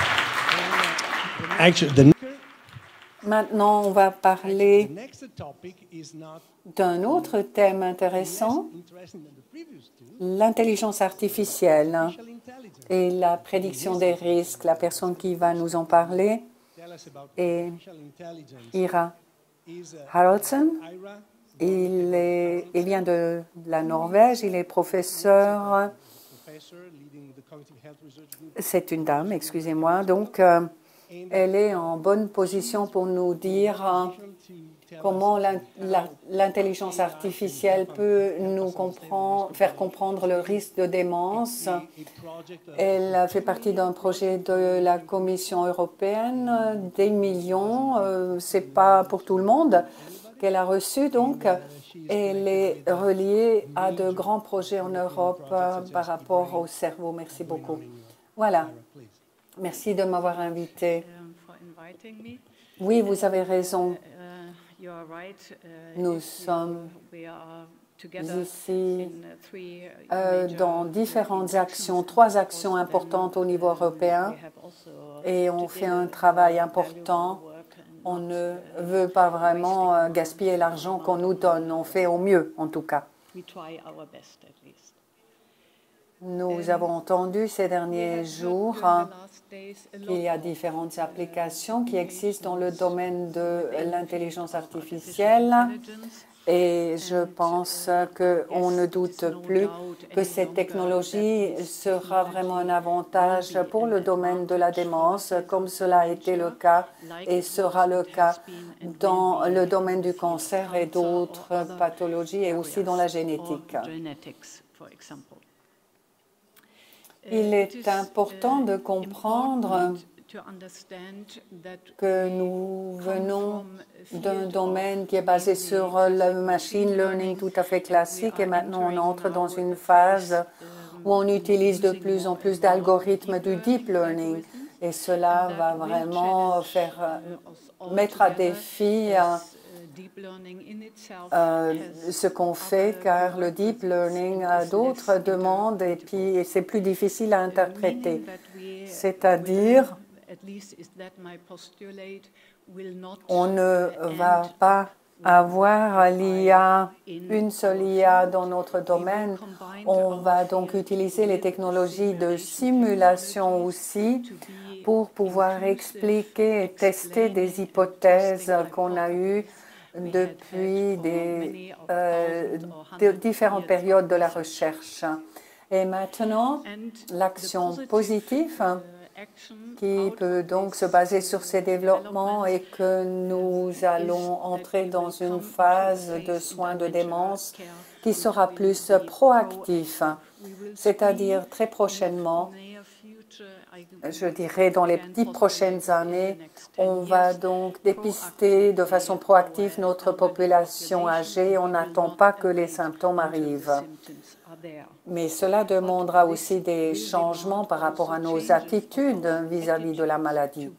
actually, Maintenant, on va the parler next topic is not d'un autre thème intéressant, interesting than the previous two. l'intelligence artificielle Artificial intelligence. et la prédiction des risques. La personne qui va nous en parler Tell us about est artificial intelligence. Ira Is Haraldsen. Ira Il vient de la Norvège, il est professeur, professor leading the cognitive health research group. c'est une dame, excusez-moi, donc elle est en bonne position pour nous dire comment l'intelligence artificielle peut nous faire comprendre le risque de démence. Elle fait partie d'un projet de la Commission européenne, des millions, ce n'est pas pour tout le monde qu'elle a reçu, donc elle est reliée à de grands projets en Europe par rapport au cerveau. Merci beaucoup. Voilà. Merci de m'avoir invité. Oui, vous avez raison. Nous sommes ici dans différentes actions, 3 actions importantes au niveau européen, et on fait un travail important. On ne veut pas vraiment gaspiller l'argent qu'on nous donne. On fait au mieux, en tout cas. Nous avons entendu ces derniers jours qu'il y a différentes applications qui existent dans le domaine de l'intelligence artificielle. Et je pense qu'on ne doute plus que cette technologie sera vraiment un avantage pour le domaine de la démence, comme cela a été le cas et sera le cas dans le domaine du cancer et d'autres pathologies et aussi dans la génétique. Il est important de comprendre que nous venons d'un domaine qui est basé sur le machine learning tout à fait classique et maintenant on entre dans une phase où on utilise de plus en plus d'algorithmes du deep learning et cela va vraiment mettre à défi ce qu'on fait car le deep learning a d'autres demandes et puis c'est plus difficile à interpréter. C'est-à-dire on ne va pas avoir l'IA, une seule IA dans notre domaine. On va donc utiliser les technologies de simulation aussi pour pouvoir expliquer et tester des hypothèses qu'on a eues depuis différentes périodes de la recherche. Et maintenant, l'action positive qui peut donc se baser sur ces développements et que nous allons entrer dans une phase de soins de démence qui sera plus proactif, c'est-à-dire très prochainement, je dirais dans les 10 prochaines années, on va donc dépister de façon proactive notre population âgée. On n'attend pas que les symptômes arrivent. Mais cela demandera aussi des changements par rapport à nos attitudes vis-à-vis de la maladie.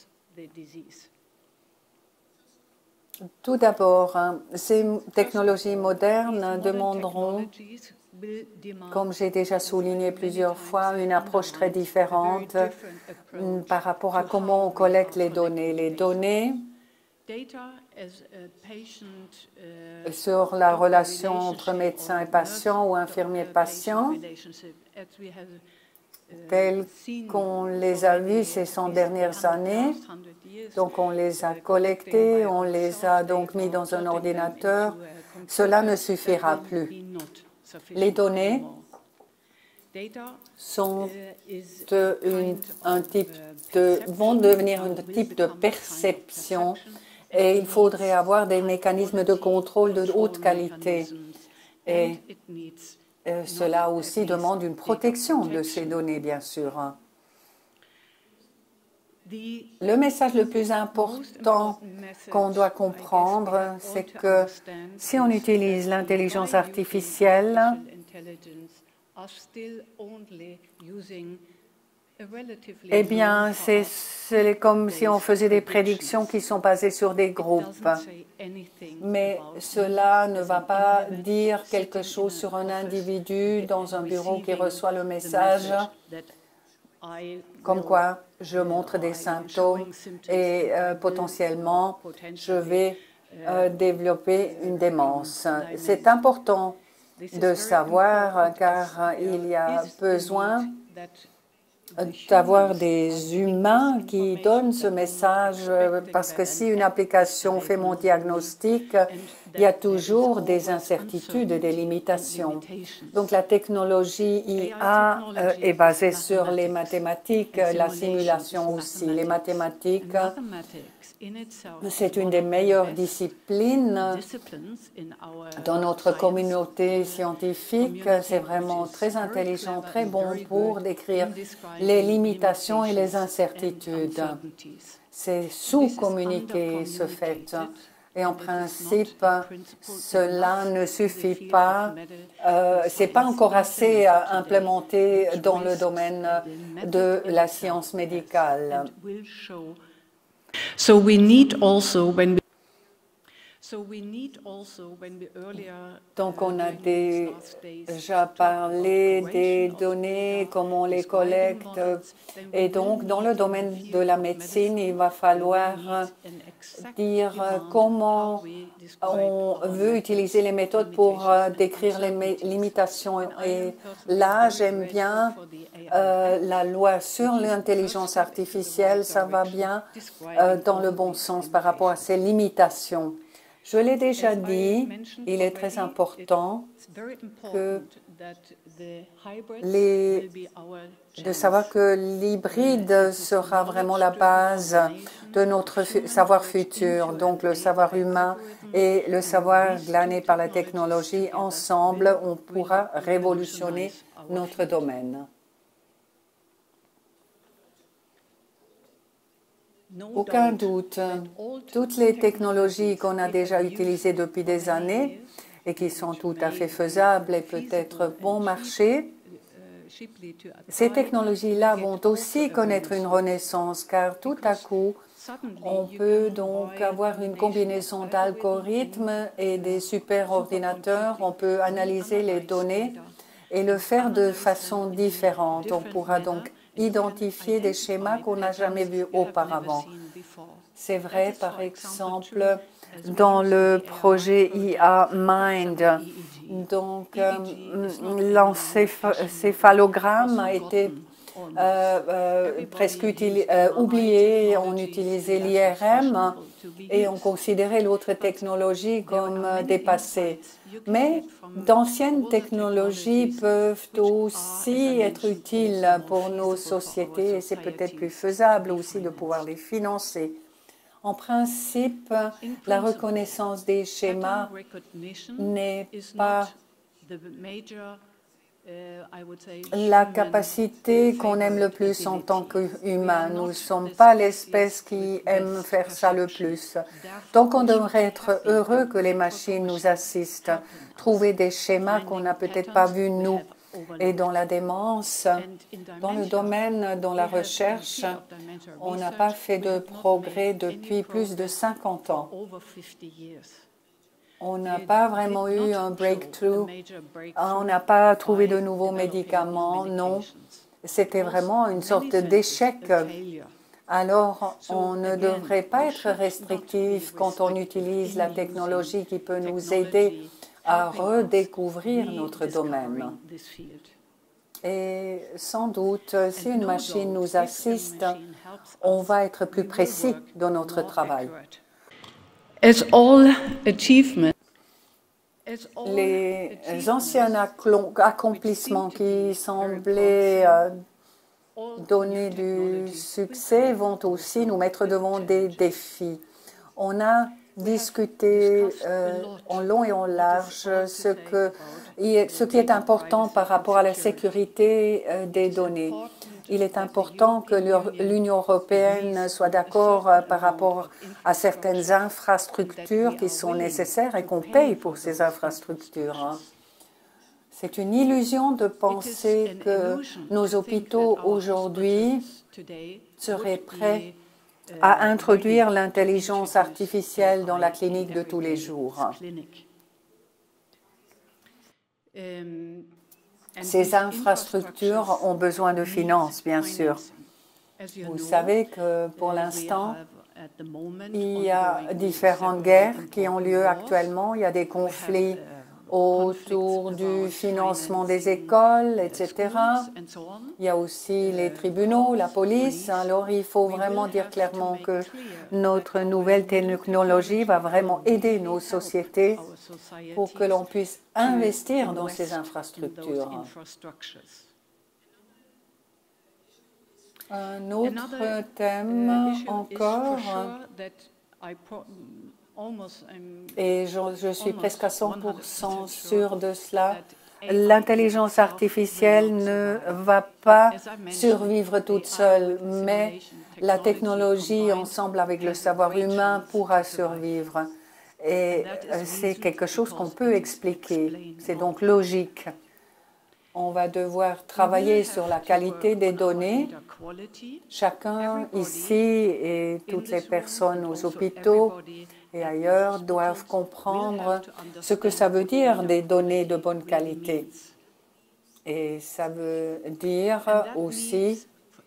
Tout d'abord, ces technologies modernes demanderont, comme j'ai déjà souligné plusieurs fois, une approche très différente par rapport à comment on collecte les données. Les données sur la relation entre médecin et patient ou infirmier-patient, telles qu'on les a vues ces 100 dernières années. Donc on les a collectées, on les a donc mis dans un ordinateur. Cela ne suffira plus. Les données sont vont devenir un type de perception et il faudrait avoir des mécanismes de contrôle de haute qualité. Et cela aussi demande une protection de ces données, bien sûr. Le message le plus important qu'on doit comprendre, c'est que si on utilise l'intelligence artificielle, eh bien, c'est comme si on faisait des prédictions qui sont basées sur des groupes. Mais cela ne va pas dire quelque chose sur un individu dans un bureau qui reçoit le message comme quoi je montre des symptômes et potentiellement je vais développer une démence. C'est important de savoir car il y a besoin d'avoir des humains qui donnent ce message parce que si une application fait mon diagnostic, il y a toujours des incertitudes et des limitations. Donc la technologie IA est basée sur les mathématiques, la simulation aussi. Les mathématiques, c'est une des meilleures disciplines dans notre communauté scientifique. C'est vraiment très intelligent, très bon pour décrire les limitations et les incertitudes. C'est sous-communiquer ce fait. Et en principe, cela ne suffit pas. Ce n'est pas encore assez implémenté dans le domaine de la science médicale. Donc, on a déjà parlé des données, comment on les collecte. Et donc, dans le domaine de la médecine, il va falloir dire comment on veut utiliser les méthodes pour décrire les limitations. Et là, j'aime bien la loi sur l'intelligence artificielle. Ça va bien dans le bon sens par rapport à ces limitations. Je l'ai déjà dit, il est très important de savoir que l'hybride sera vraiment la base de notre savoir futur. Donc le savoir humain et le savoir glané par la technologie, ensemble, on pourra révolutionner notre domaine. Aucun doute, toutes les technologies qu'on a déjà utilisées depuis des années et qui sont tout à fait faisables et peut-être bon marché, ces technologies-là vont aussi connaître une renaissance car tout à coup, on peut donc avoir une combinaison d'algorithmes et des superordinateurs. On peut analyser les données et le faire de façon différente. On pourra donc identifier des schémas qu'on n'a jamais vus auparavant. C'est vrai, par exemple, dans le projet IA Mind. Donc, l'encéphalogramme a été presque oublié. On utilisait l'IRM et on considérait l'autre technologie comme dépassée. Mais d'anciennes technologies peuvent aussi être utiles pour nos sociétés et c'est peut-être plus faisable aussi de pouvoir les financer. En principe, la reconnaissance des schémas n'est pas la capacité qu'on aime le plus en tant qu'humain. Nous ne sommes pas l'espèce qui aime faire ça le plus. Donc, on devrait être heureux que les machines nous assistent, trouver des schémas qu'on n'a peut-être pas vus nous. Et dans la démence, dans le domaine de la recherche, on n'a pas fait de progrès depuis plus de 50 ans. On n'a pas vraiment eu un breakthrough, on n'a pas trouvé de nouveaux médicaments, non. C'était vraiment une sorte d'échec. Alors, on ne devrait pas être restrictif quand on utilise la technologie qui peut nous aider à redécouvrir notre domaine. Et sans doute, si une machine nous assiste, on va être plus précis dans notre travail. Les anciens accomplissements qui semblaient donner du succès vont aussi nous mettre devant des défis. On a discuté en long et en large ce qui est important par rapport à la sécurité des données. Il est important que l'Union européenne soit d'accord par rapport à certaines infrastructures qui sont nécessaires et qu'on paye pour ces infrastructures. C'est une illusion de penser que nos hôpitaux aujourd'hui seraient prêts à introduire l'intelligence artificielle dans la clinique de tous les jours. Ces infrastructures ont besoin de finances, bien sûr. Vous savez que pour l'instant, il y a différentes guerres qui ont lieu actuellement. Il y a des conflits autour du financement des écoles, etc. Il y a aussi les tribunaux, la police. Alors, il faut vraiment dire clairement que notre nouvelle technologie va vraiment aider nos sociétés pour que l'on puisse investir dans ces infrastructures. Un autre thème encore, et je suis presque à 100% sûre de cela, l'intelligence artificielle ne va pas survivre toute seule, mais la technologie, ensemble avec le savoir humain, pourra survivre. Et c'est quelque chose qu'on peut expliquer. C'est donc logique. On va devoir travailler sur la qualité des données. Chacun ici et toutes les personnes aux hôpitaux et ailleurs doivent comprendre ce que ça veut dire des données de bonne qualité. Et ça veut dire aussi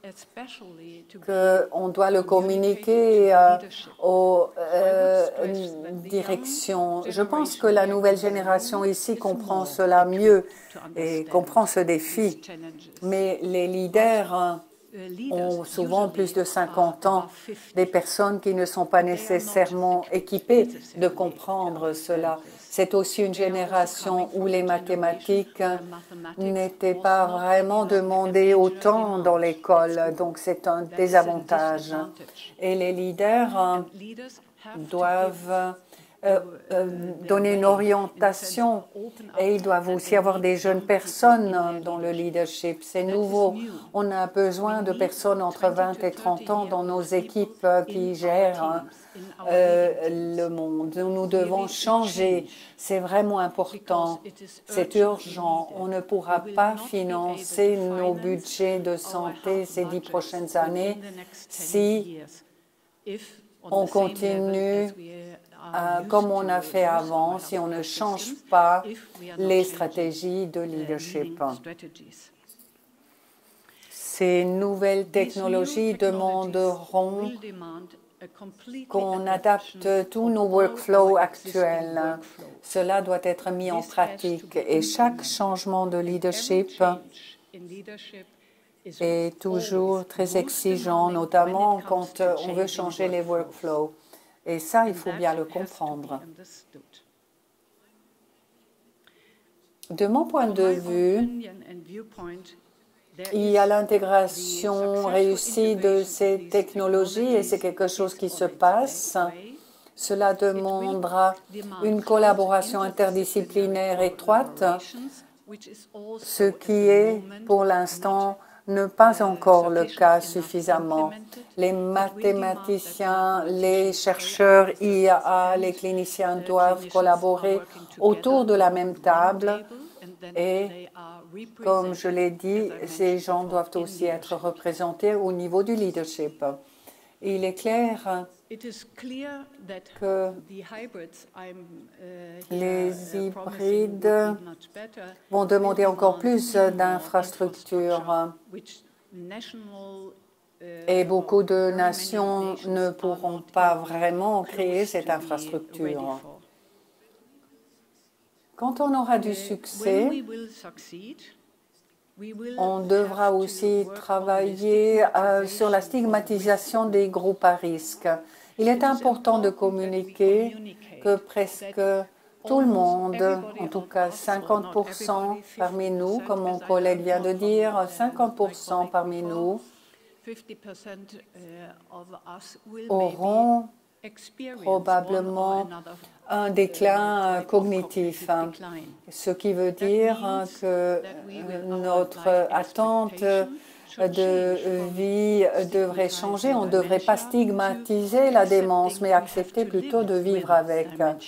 qu'on doit le communiquer aux directions. Je pense que la nouvelle génération ici comprend cela mieux et comprend ce défi. Mais les leaders ont souvent plus de 50 ans, des personnes qui ne sont pas nécessairement équipées de comprendre cela. C'est aussi une génération où les mathématiques n'étaient pas vraiment demandées autant dans l'école, donc c'est un désavantage. Et les leaders doivent donner une orientation et ils doivent aussi avoir des jeunes personnes dans le leadership. C'est nouveau. On a besoin de personnes entre 20 et 30 ans dans nos équipes qui gèrent le monde. Nous devons changer. C'est vraiment important. C'est urgent. On ne pourra pas financer nos budgets de santé ces 10 prochaines années si on continue comme on a fait avant, si on ne change pas les stratégies de leadership. Ces nouvelles technologies demanderont qu'on adapte tous nos workflows actuels. Cela doit être mis en pratique et chaque changement de leadership est toujours très exigeant, notamment quand on veut changer les workflows. Et ça, il faut bien le comprendre. De mon point de vue, il y a l'intégration réussie de ces technologies et c'est quelque chose qui se passe. Cela demandera une collaboration interdisciplinaire étroite, ce qui est pour l'instant ne pas encore le cas suffisamment. Les mathématiciens, les chercheurs IA, les cliniciens doivent collaborer autour de la même table et, comme je l'ai dit, ces gens doivent aussi être représentés au niveau du leadership. Il est clair que les hybrides vont demander encore plus d'infrastructures et beaucoup de nations ne pourront pas vraiment créer cette infrastructure. Quand on aura du succès, on devra aussi travailler sur la stigmatisation des groupes à risque. Il est important de communiquer que presque tout le monde, en tout cas 50% parmi nous, comme mon collègue vient de dire, 50% parmi nous auront probablement un déclin cognitif, ce qui veut dire que notre attente de vie devrait changer. On ne devrait pas stigmatiser la démence, mais accepter plutôt de vivre avec.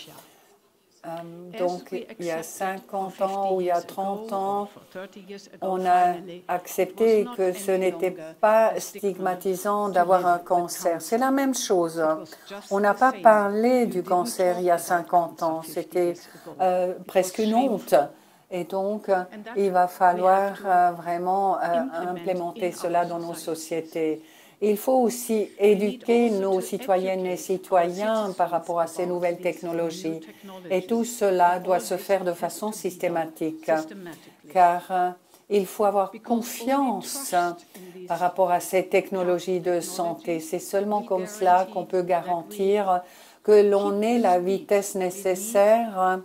Donc, il y a 50 ans ou il y a 30 ans, on a accepté que ce n'était pas stigmatisant d'avoir un cancer. C'est la même chose. On n'a pas parlé du cancer il y a 50 ans. C'était presque une honte. Et donc, il va falloir vraiment implémenter cela dans nos sociétés. Il faut aussi éduquer nos citoyennes et citoyens par rapport à ces nouvelles technologies. Et tout cela doit se faire de façon systématique, car il faut avoir confiance par rapport à ces technologies de santé. C'est seulement comme cela qu'on peut garantir que l'on ait la vitesse nécessaire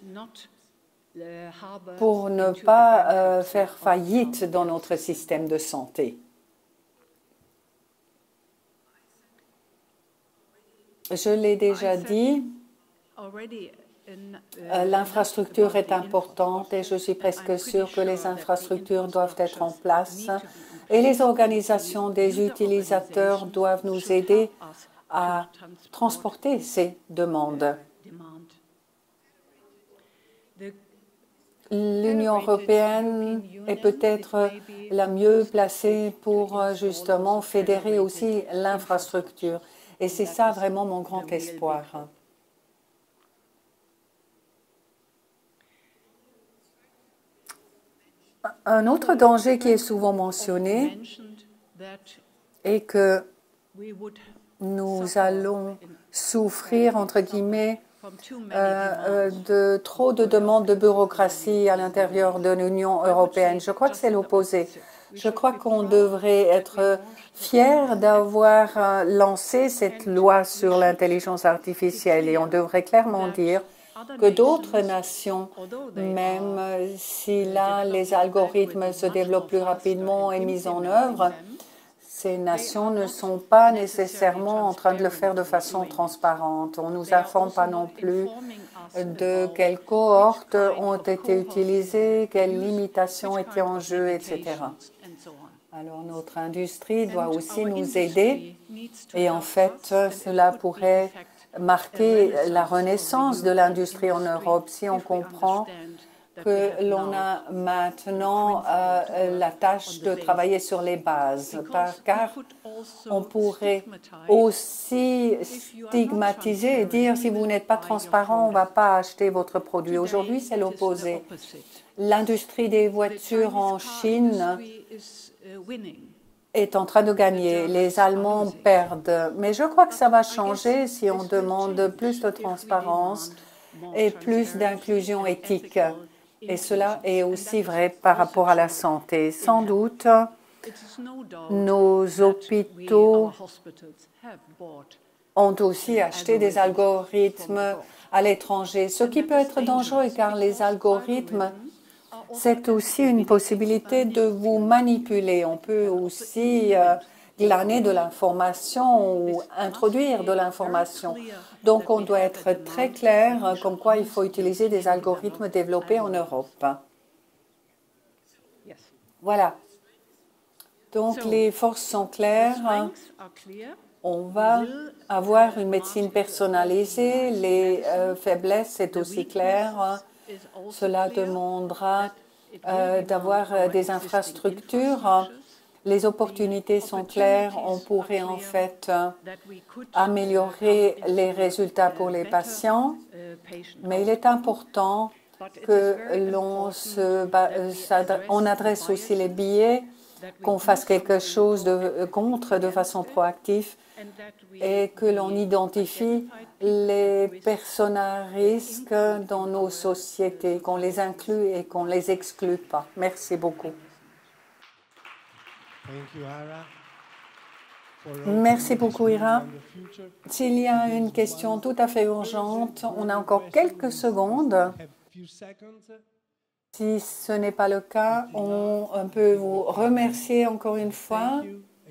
pour ne pas faire faillite dans notre système de santé. Je l'ai déjà dit, l'infrastructure est importante et je suis presque sûre que les infrastructures doivent être en place et les organisations des utilisateurs doivent nous aider à transporter ces demandes. L'Union européenne est peut-être la mieux placée pour justement fédérer aussi l'infrastructure. Et c'est ça vraiment mon grand espoir. Un autre danger qui est souvent mentionné est que nous allons souffrir, entre guillemets, de trop de demandes de bureaucratie à l'intérieur de l'Union européenne. Je crois que c'est l'opposé. Je crois qu'on devrait être fiers d'avoir lancé cette loi sur l'intelligence artificielle et on devrait clairement dire que d'autres nations, même si là les algorithmes se développent plus rapidement et mis en œuvre, ces nations ne sont pas nécessairement en train de le faire de façon transparente. On ne nous informe pas non plus de quelles cohortes ont été utilisées, quelles limitations étaient en jeu, etc. Alors notre industrie doit aussi nous aider et en fait cela pourrait marquer la renaissance de l'industrie en Europe si on comprend que l'on a maintenant la tâche de travailler sur les bases, car on pourrait aussi stigmatiser et dire si vous n'êtes pas transparent, on ne va pas acheter votre produit. Aujourd'hui, c'est l'opposé. L'industrie des voitures en Chine est en train de gagner. Les Allemands perdent. Mais je crois que ça va changer si on demande plus de transparence et plus d'inclusion éthique. Et cela est aussi vrai par rapport à la santé. Sans doute, nos hôpitaux ont aussi acheté des algorithmes à l'étranger, ce qui peut être dangereux car les algorithmes, c'est aussi une possibilité de vous manipuler. On peut aussi glaner de l'information ou introduire de l'information. Donc, on doit être très clair comme quoi il faut utiliser des algorithmes développés en Europe. Voilà. Donc, les forces sont claires. On va avoir une médecine personnalisée. Les faiblesses, c'est aussi clair. Cela demandera d'avoir des infrastructures. Les opportunités sont claires. On pourrait en fait améliorer les résultats pour les patients, mais il est important que on adresse aussi les biais, qu'on fasse quelque chose contre de façon proactive et que l'on identifie les personnes à risque dans nos sociétés, qu'on les inclue et qu'on ne les exclue pas. Merci beaucoup. Merci beaucoup, Ira. S'il y a une question tout à fait urgente, on a encore quelques secondes. Si ce n'est pas le cas, on peut vous remercier encore une fois.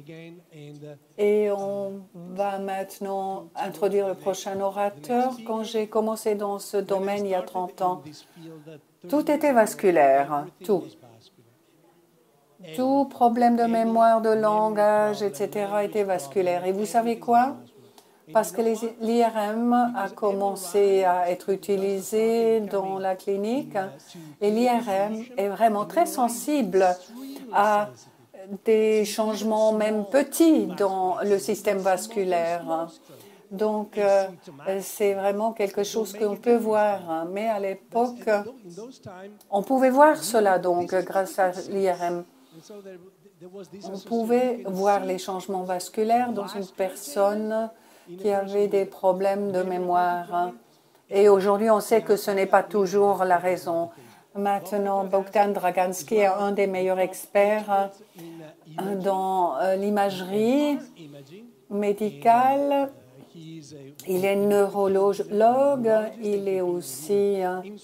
Et on va maintenant introduire le prochain orateur. Quand j'ai commencé dans ce domaine il y a 30 ans, tout était vasculaire, tout. Tout problème de mémoire, de langage, etc. était vasculaire. Et vous savez quoi? Parce que l'IRM a commencé à être utilisé dans la clinique et l'IRM est vraiment très sensible à des changements même petits dans le système vasculaire. Donc, c'est vraiment quelque chose qu'on peut voir. Mais à l'époque, on pouvait voir cela donc grâce à l'IRM. On pouvait voir les changements vasculaires dans une personne qui avait des problèmes de mémoire. Et aujourd'hui, on sait que ce n'est pas toujours la raison. Maintenant, Bogdan Draganski est un des meilleurs experts dans l'imagerie médicale. Il est neurologue, il est aussi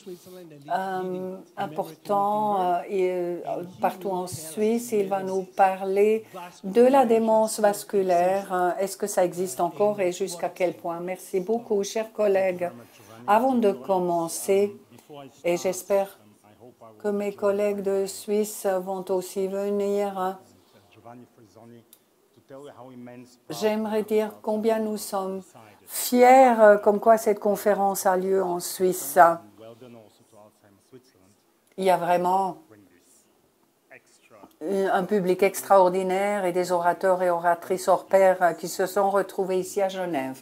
important partout en Suisse. Il va nous parler de la démence vasculaire. Est-ce que ça existe encore et jusqu'à quel point? Merci beaucoup, chers collègues. Avant de commencer, et j'espère que mes collègues de Suisse vont aussi venir, j'aimerais dire combien nous sommes fiers comme quoi cette conférence a lieu en Suisse. Il y a vraiment un public extraordinaire et des orateurs et oratrices hors pair qui se sont retrouvés ici à Genève.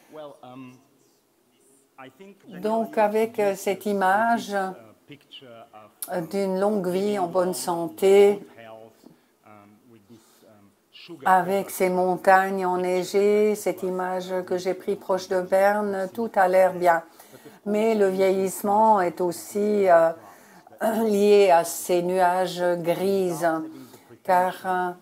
Donc, avec cette image d'une longue vie en bonne santé, avec ces montagnes enneigées, cette image que j'ai prise proche de Berne, tout a l'air bien. Mais le vieillissement est aussi lié à ces nuages grises, car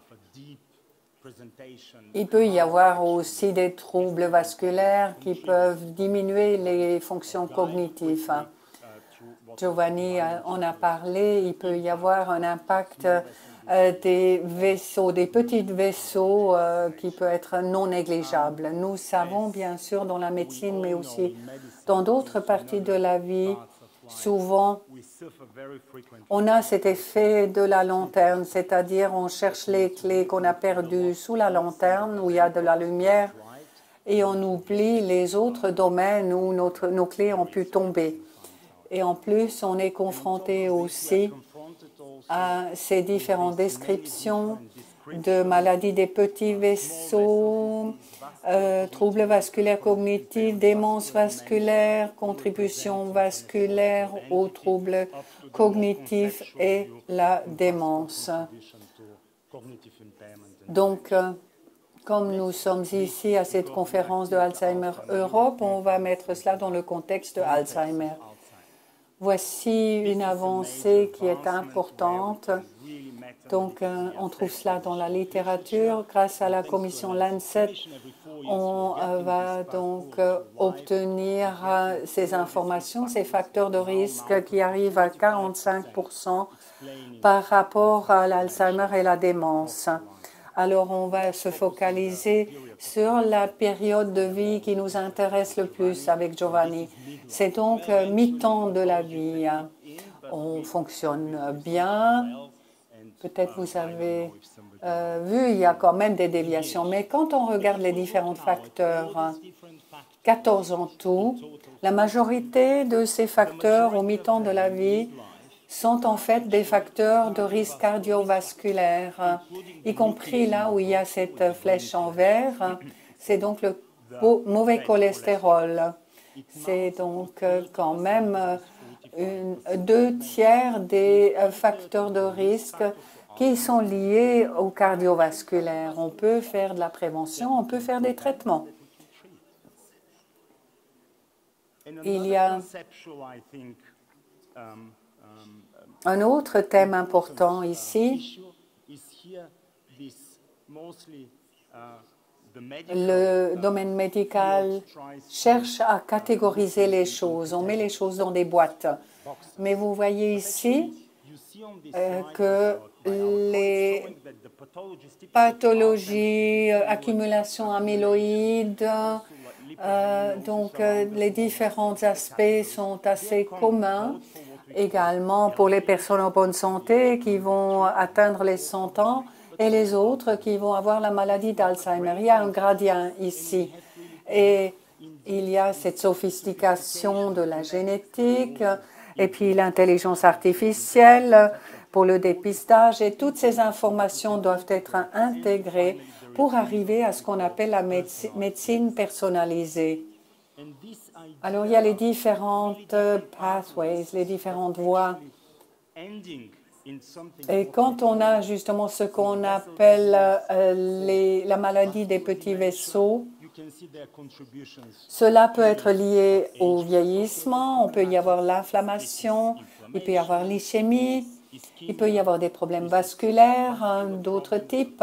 il peut y avoir aussi des troubles vasculaires qui peuvent diminuer les fonctions cognitives. Giovanni en a parlé, il peut y avoir un impact des vaisseaux, des petits vaisseaux qui peut être non négligeable. Nous savons bien sûr dans la médecine, mais aussi dans d'autres parties de la vie, souvent on a cet effet de la lanterne, c'est-à-dire on cherche les clés qu'on a perdues sous la lanterne où il y a de la lumière et on oublie les autres domaines où nos clés ont pu tomber. Et en plus, on est confronté aussi à ces différentes descriptions de maladies des petits vaisseaux, troubles vasculaires cognitifs, démence vasculaire, contribution vasculaire aux troubles cognitifs et la démence. Donc, comme nous sommes ici à cette conférence de Alzheimer Europe, on va mettre cela dans le contexte de Alzheimer. Voici une avancée qui est importante. Donc, on trouve cela dans la littérature. Grâce à la commission Lancet, on va donc obtenir ces informations, ces facteurs de risque qui arrivent à 45% par rapport à l'Alzheimer et la démence. Alors, on va se focaliser sur la période de vie qui nous intéresse le plus avec Giovanni. C'est donc mi-temps de la vie. On fonctionne bien. Peut-être vous avez vu, il y a quand même des déviations. Mais quand on regarde les différents facteurs, 14 en tout, la majorité de ces facteurs au mi-temps de la vie sont en fait des facteurs de risque cardiovasculaire, y compris là où il y a cette flèche en vert. C'est donc le mauvais cholestérol. C'est donc quand même 2/3 des facteurs de risque qui sont liés au cardiovasculaire. On peut faire de la prévention, on peut faire des traitements. Il y a un autre thème important ici. Le domaine médical cherche à catégoriser les choses. On met les choses dans des boîtes. Mais vous voyez ici que les pathologies, accumulation amyloïde, donc les différents aspects sont assez communs également pour les personnes en bonne santé qui vont atteindre les 100 ans et les autres qui vont avoir la maladie d'Alzheimer. Il y a un gradient ici et il y a cette sophistication de la génétique et puis l'intelligence artificielle pour le dépistage et toutes ces informations doivent être intégrées pour arriver à ce qu'on appelle la médecine personnalisée. Alors, il y a les différentes pathways, les différentes voies. Et quand on a justement ce qu'on appelle la maladie des petits vaisseaux, cela peut être lié au vieillissement, on peut y avoir l'inflammation, il peut y avoir l'ischémie, il peut y avoir des problèmes vasculaires d'autres types.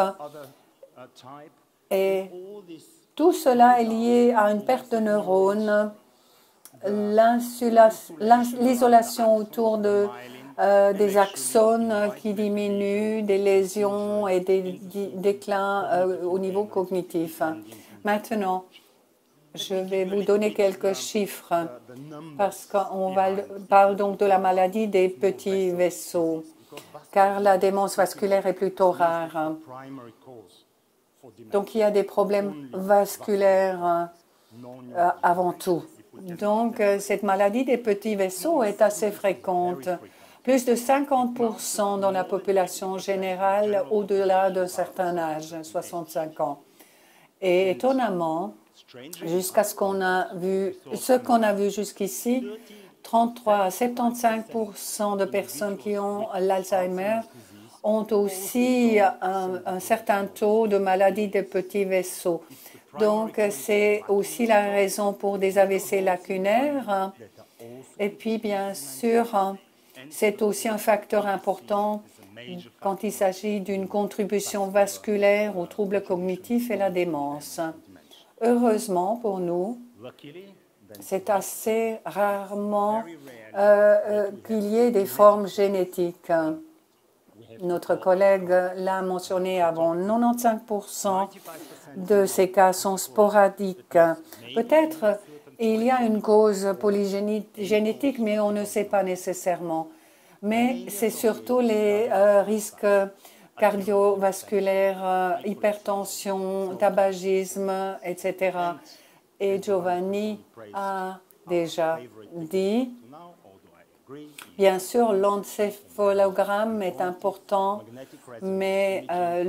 Et tout cela est lié à une perte de neurones, l'isolation autour des axones qui diminuent, des lésions et des déclins au niveau cognitif. Maintenant, je vais vous donner quelques chiffres parce qu'on parle donc de la maladie des petits vaisseaux, car la démence vasculaire est plutôt rare. Donc, il y a des problèmes vasculaires avant tout. Donc, cette maladie des petits vaisseaux est assez fréquente. Plus de 50% dans la population générale au-delà d'un certain âge, 65 ans. Et étonnamment, jusqu'à ce qu'on a vu jusqu'ici, 33 à 75% de personnes qui ont l'Alzheimer ont aussi un certain taux de maladie des petits vaisseaux. Donc, c'est aussi la raison pour des AVC lacunaires. Et puis, bien sûr, c'est aussi un facteur important quand il s'agit d'une contribution vasculaire aux troubles cognitifs et la démence. Heureusement pour nous, c'est assez rarement qu'il y ait des formes génétiques. Notre collègue l'a mentionné avant, 95% de ces cas sont sporadiques. Peut-être il y a une cause polygénétique, mais on ne sait pas nécessairement. Mais c'est surtout les risques cardiovasculaires, hypertension, tabagisme, etc. Et Giovanni a déjà dit, bien sûr, l'encéphalogramme est important, mais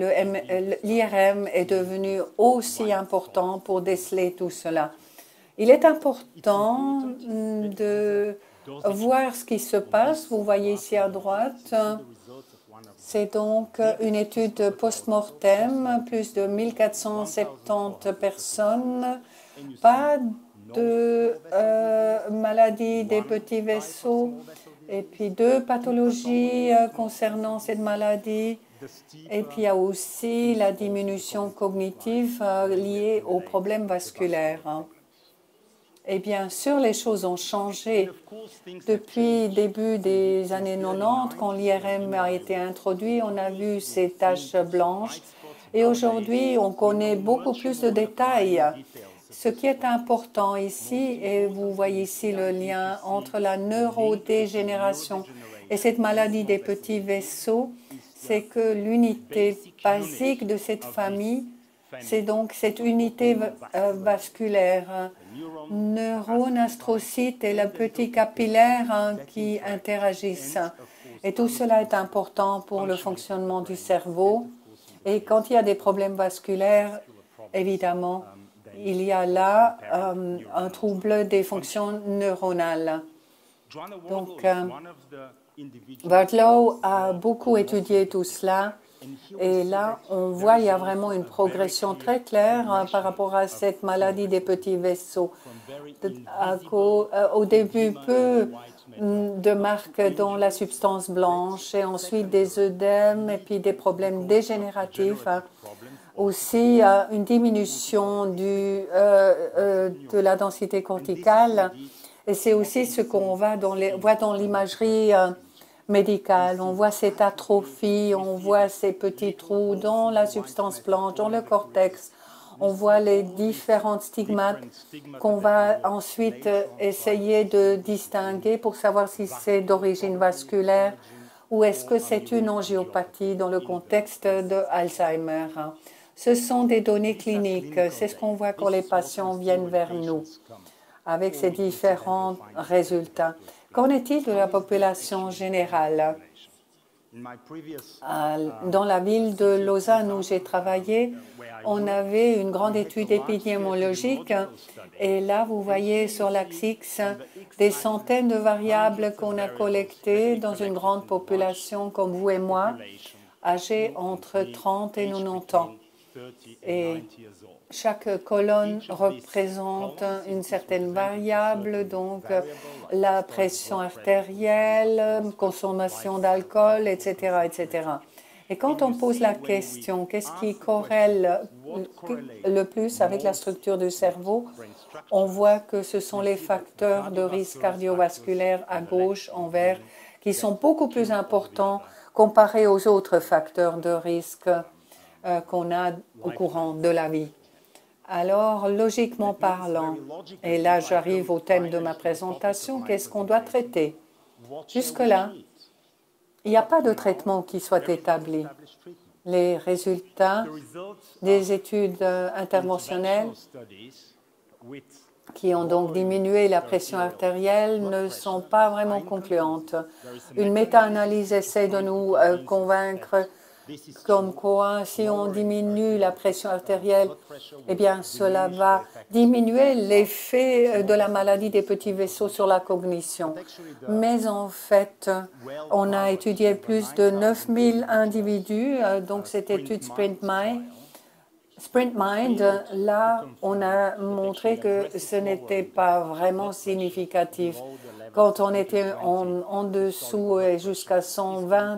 l'IRM est devenu aussi important pour déceler tout cela. Il est important de voir ce qui se passe. Vous voyez ici à droite, c'est donc une étude post-mortem, plus de 1470 personnes, pas de maladie des petits vaisseaux, et puis 2 pathologies concernant cette maladie. Et puis il y a aussi la diminution cognitive liée aux problèmes vasculaires. Et bien sûr, les choses ont changé depuis le début des années 90, quand l'IRM a été introduit. On a vu ces taches blanches et aujourd'hui, on connaît beaucoup plus de détails. Ce qui est important ici, et vous voyez ici le lien entre la neurodégénération et cette maladie des petits vaisseaux, c'est que l'unité basique de cette famille, c'est donc cette unité vasculaire, neurones, astrocytes et le petit capillaire qui interagissent. Et tout cela est important pour le fonctionnement du cerveau. Et quand il y a des problèmes vasculaires, évidemment, il y a là un trouble des fonctions neuronales. Donc, Wardlow a beaucoup étudié tout cela. Et là, on voit qu'il y a vraiment une progression très claire par rapport à cette maladie des petits vaisseaux. Au début, peu de marques dans la substance blanche et ensuite des œdèmes et puis des problèmes dégénératifs. Aussi, une diminution de la densité corticale. Et c'est aussi ce qu'on voit dans l'imagerie médicale. On voit cette atrophie, on voit ces petits trous dans la substance blanche, dans le cortex. On voit les différentes stigmates qu'on va ensuite essayer de distinguer pour savoir si c'est d'origine vasculaire ou est-ce que c'est une angiopathie dans le contexte de Alzheimer. Ce sont des données cliniques. C'est ce qu'on voit quand les patients viennent vers nous avec ces différents résultats. Qu'en est-il de la population générale? Dans la ville de Lausanne où j'ai travaillé, on avait une grande étude épidémiologique et là, vous voyez sur l'axe X des centaines de variables qu'on a collectées dans une grande population comme vous et moi, âgés entre 30 et 90 ans. Et chaque colonne représente une certaine variable, donc la pression artérielle, consommation d'alcool, etc., etc. Et quand on pose la question, qu'est-ce qui corrèle le plus avec la structure du cerveau, on voit que ce sont les facteurs de risque cardiovasculaire à gauche, en vert, qui sont beaucoup plus importants comparés aux autres facteurs de risque qu'on a au courant de la vie. Alors, logiquement parlant, et là j'arrive au thème de ma présentation, qu'est-ce qu'on doit traiter? Jusque-là, il n'y a pas de traitement qui soit établi. Les résultats des études interventionnelles qui ont donc diminué la pression artérielle ne sont pas vraiment concluantes. Une méta-analyse essaie de nous convaincre comme quoi, si on diminue la pression artérielle, eh bien, cela va diminuer l'effet de la maladie des petits vaisseaux sur la cognition. Mais en fait, on a étudié plus de 9000 individus, donc cette étude SprintMind, là, on a montré que ce n'était pas vraiment significatif. Quand on était en dessous et jusqu'à 120,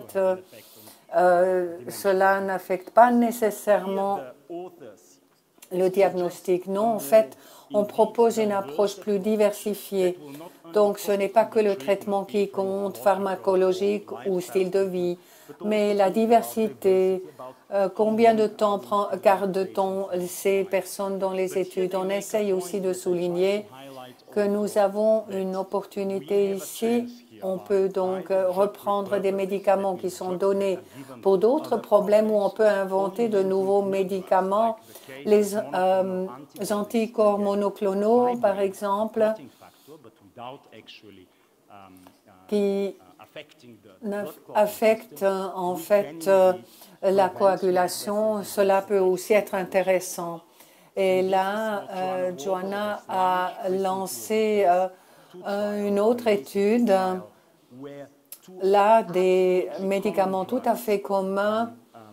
cela n'affecte pas nécessairement le diagnostic. Non, en fait, on propose une approche plus diversifiée. Donc, ce n'est pas que le traitement qui compte, pharmacologique ou style de vie, mais la diversité, combien de temps garde-t-on ces personnes dans les études. On essaye aussi de souligner que nous avons une opportunité ici. On peut donc reprendre des médicaments qui sont donnés pour d'autres problèmes ou on peut inventer de nouveaux médicaments. Les anticorps monoclonaux, par exemple, qui affectent en fait la coagulation. Cela peut aussi être intéressant. Et là, Joanna a lancé une autre étude, là, des médicaments tout à fait communs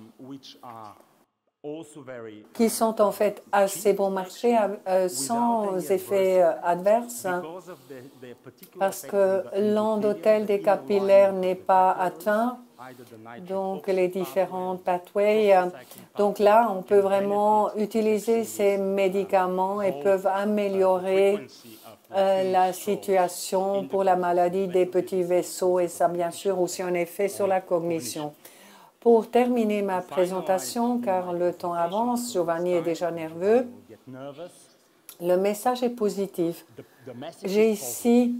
qui sont en fait assez bon marché sans effet adverse parce que l'endothèle des capillaires n'est pas atteint, donc les différents pathways. Donc là, on peut vraiment utiliser ces médicaments et peuvent améliorer la situation pour la maladie des petits vaisseaux et ça, bien sûr, aussi un effet sur la cognition. Pour terminer ma présentation, car le temps avance, Giovanni est déjà nerveux, le message est positif. J'ai ici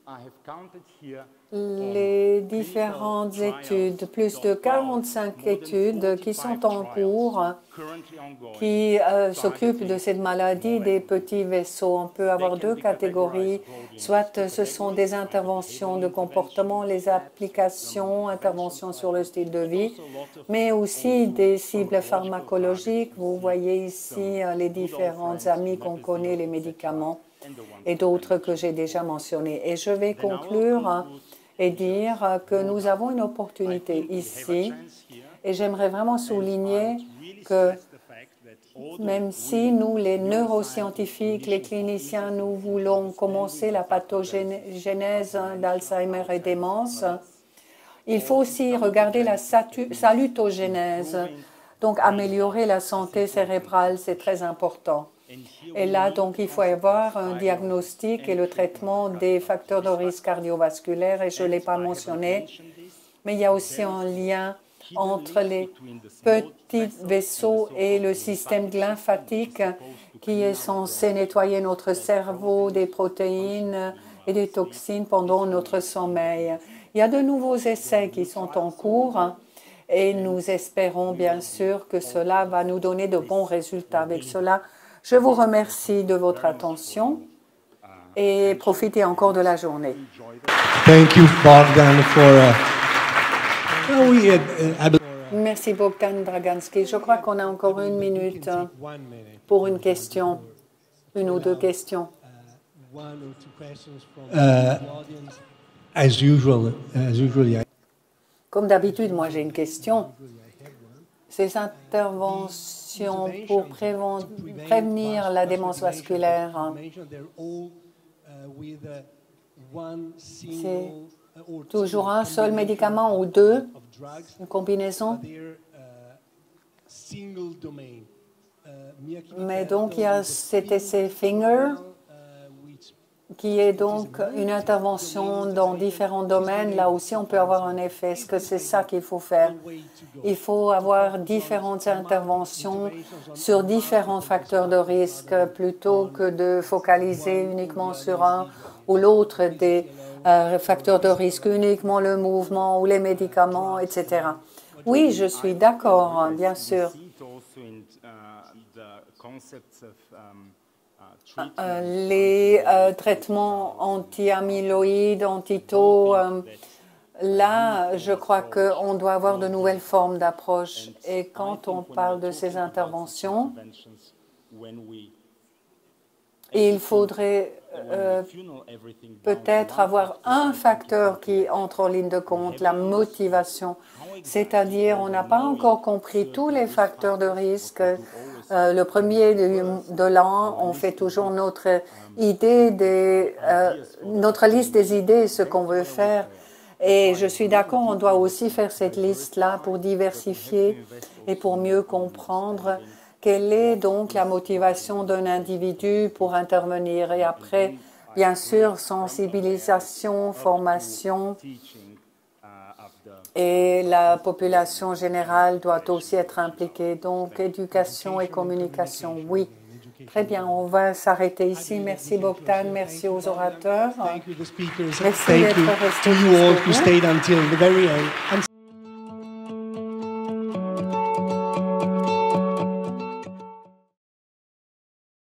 les différentes études, plus de 45 études qui sont en cours, qui s'occupent de cette maladie des petits vaisseaux. On peut avoir deux catégories, soit ce sont des interventions de comportement, les applications, interventions sur le style de vie, mais aussi des cibles pharmacologiques. Vous voyez ici les différents amis qu'on connaît, les médicaments et d'autres que j'ai déjà mentionnés. Et je vais conclure et dire que nous avons une opportunité ici et j'aimerais vraiment souligner que même si nous, les neuroscientifiques, les cliniciens, nous voulons commencer la pathogénèse d'Alzheimer et démence, il faut aussi regarder la salutogénèse. Donc, améliorer la santé cérébrale, c'est très important. Et là, donc, il faut avoir un diagnostic et le traitement des facteurs de risque cardiovasculaire, et je ne l'ai pas mentionné, mais il y a aussi un lien entre les petits vaisseaux et le système lymphatique qui est censé nettoyer notre cerveau des protéines et des toxines pendant notre sommeil. Il y a de nouveaux essais qui sont en cours et nous espérons bien sûr que cela va nous donner de bons résultats. Avec cela, je vous remercie de votre attention et profitez encore de la journée. Thank you, Bogdan, for... Merci Bogdan Draganski. Je crois qu'on a encore une minute pour une question, une ou deux questions. Comme d'habitude, moi j'ai une question. Ces interventions pour prévenir la démence vasculaire, c'est toujours un seul médicament ou deux, une combinaison? Mais donc il y a cet essai Finger qui est donc une intervention dans différents domaines. Là aussi, on peut avoir un effet. Est-ce que c'est ça qu'il faut faire? Il faut avoir différentes interventions sur différents facteurs de risque plutôt que de focaliser uniquement sur un ou l'autre des facteurs de risque, uniquement le mouvement ou les médicaments, etc. Oui, je suis d'accord, bien sûr. Les traitements anti-amyloïdes, anti-tau, là, je crois qu'on doit avoir de nouvelles formes d'approche. Et quand on parle de ces interventions, il faudrait peut-être avoir un facteur qui entre en ligne de compte, la motivation. C'est-à-dire, on n'a pas encore compris tous les facteurs de risque. Le premier de l'an, on fait toujours notre notre liste des idées, ce qu'on veut faire. Et je suis d'accord, on doit aussi faire cette liste-là pour diversifier et pour mieux comprendre quelle est donc la motivation d'un individu pour intervenir. Et après, bien sûr, sensibilisation, formation. Et la population générale doit aussi être impliquée. Donc, éducation et communication, oui. Très bien, on va s'arrêter ici. Merci Bogdan, merci aux orateurs. Merci d'être restés jusqu'au bout.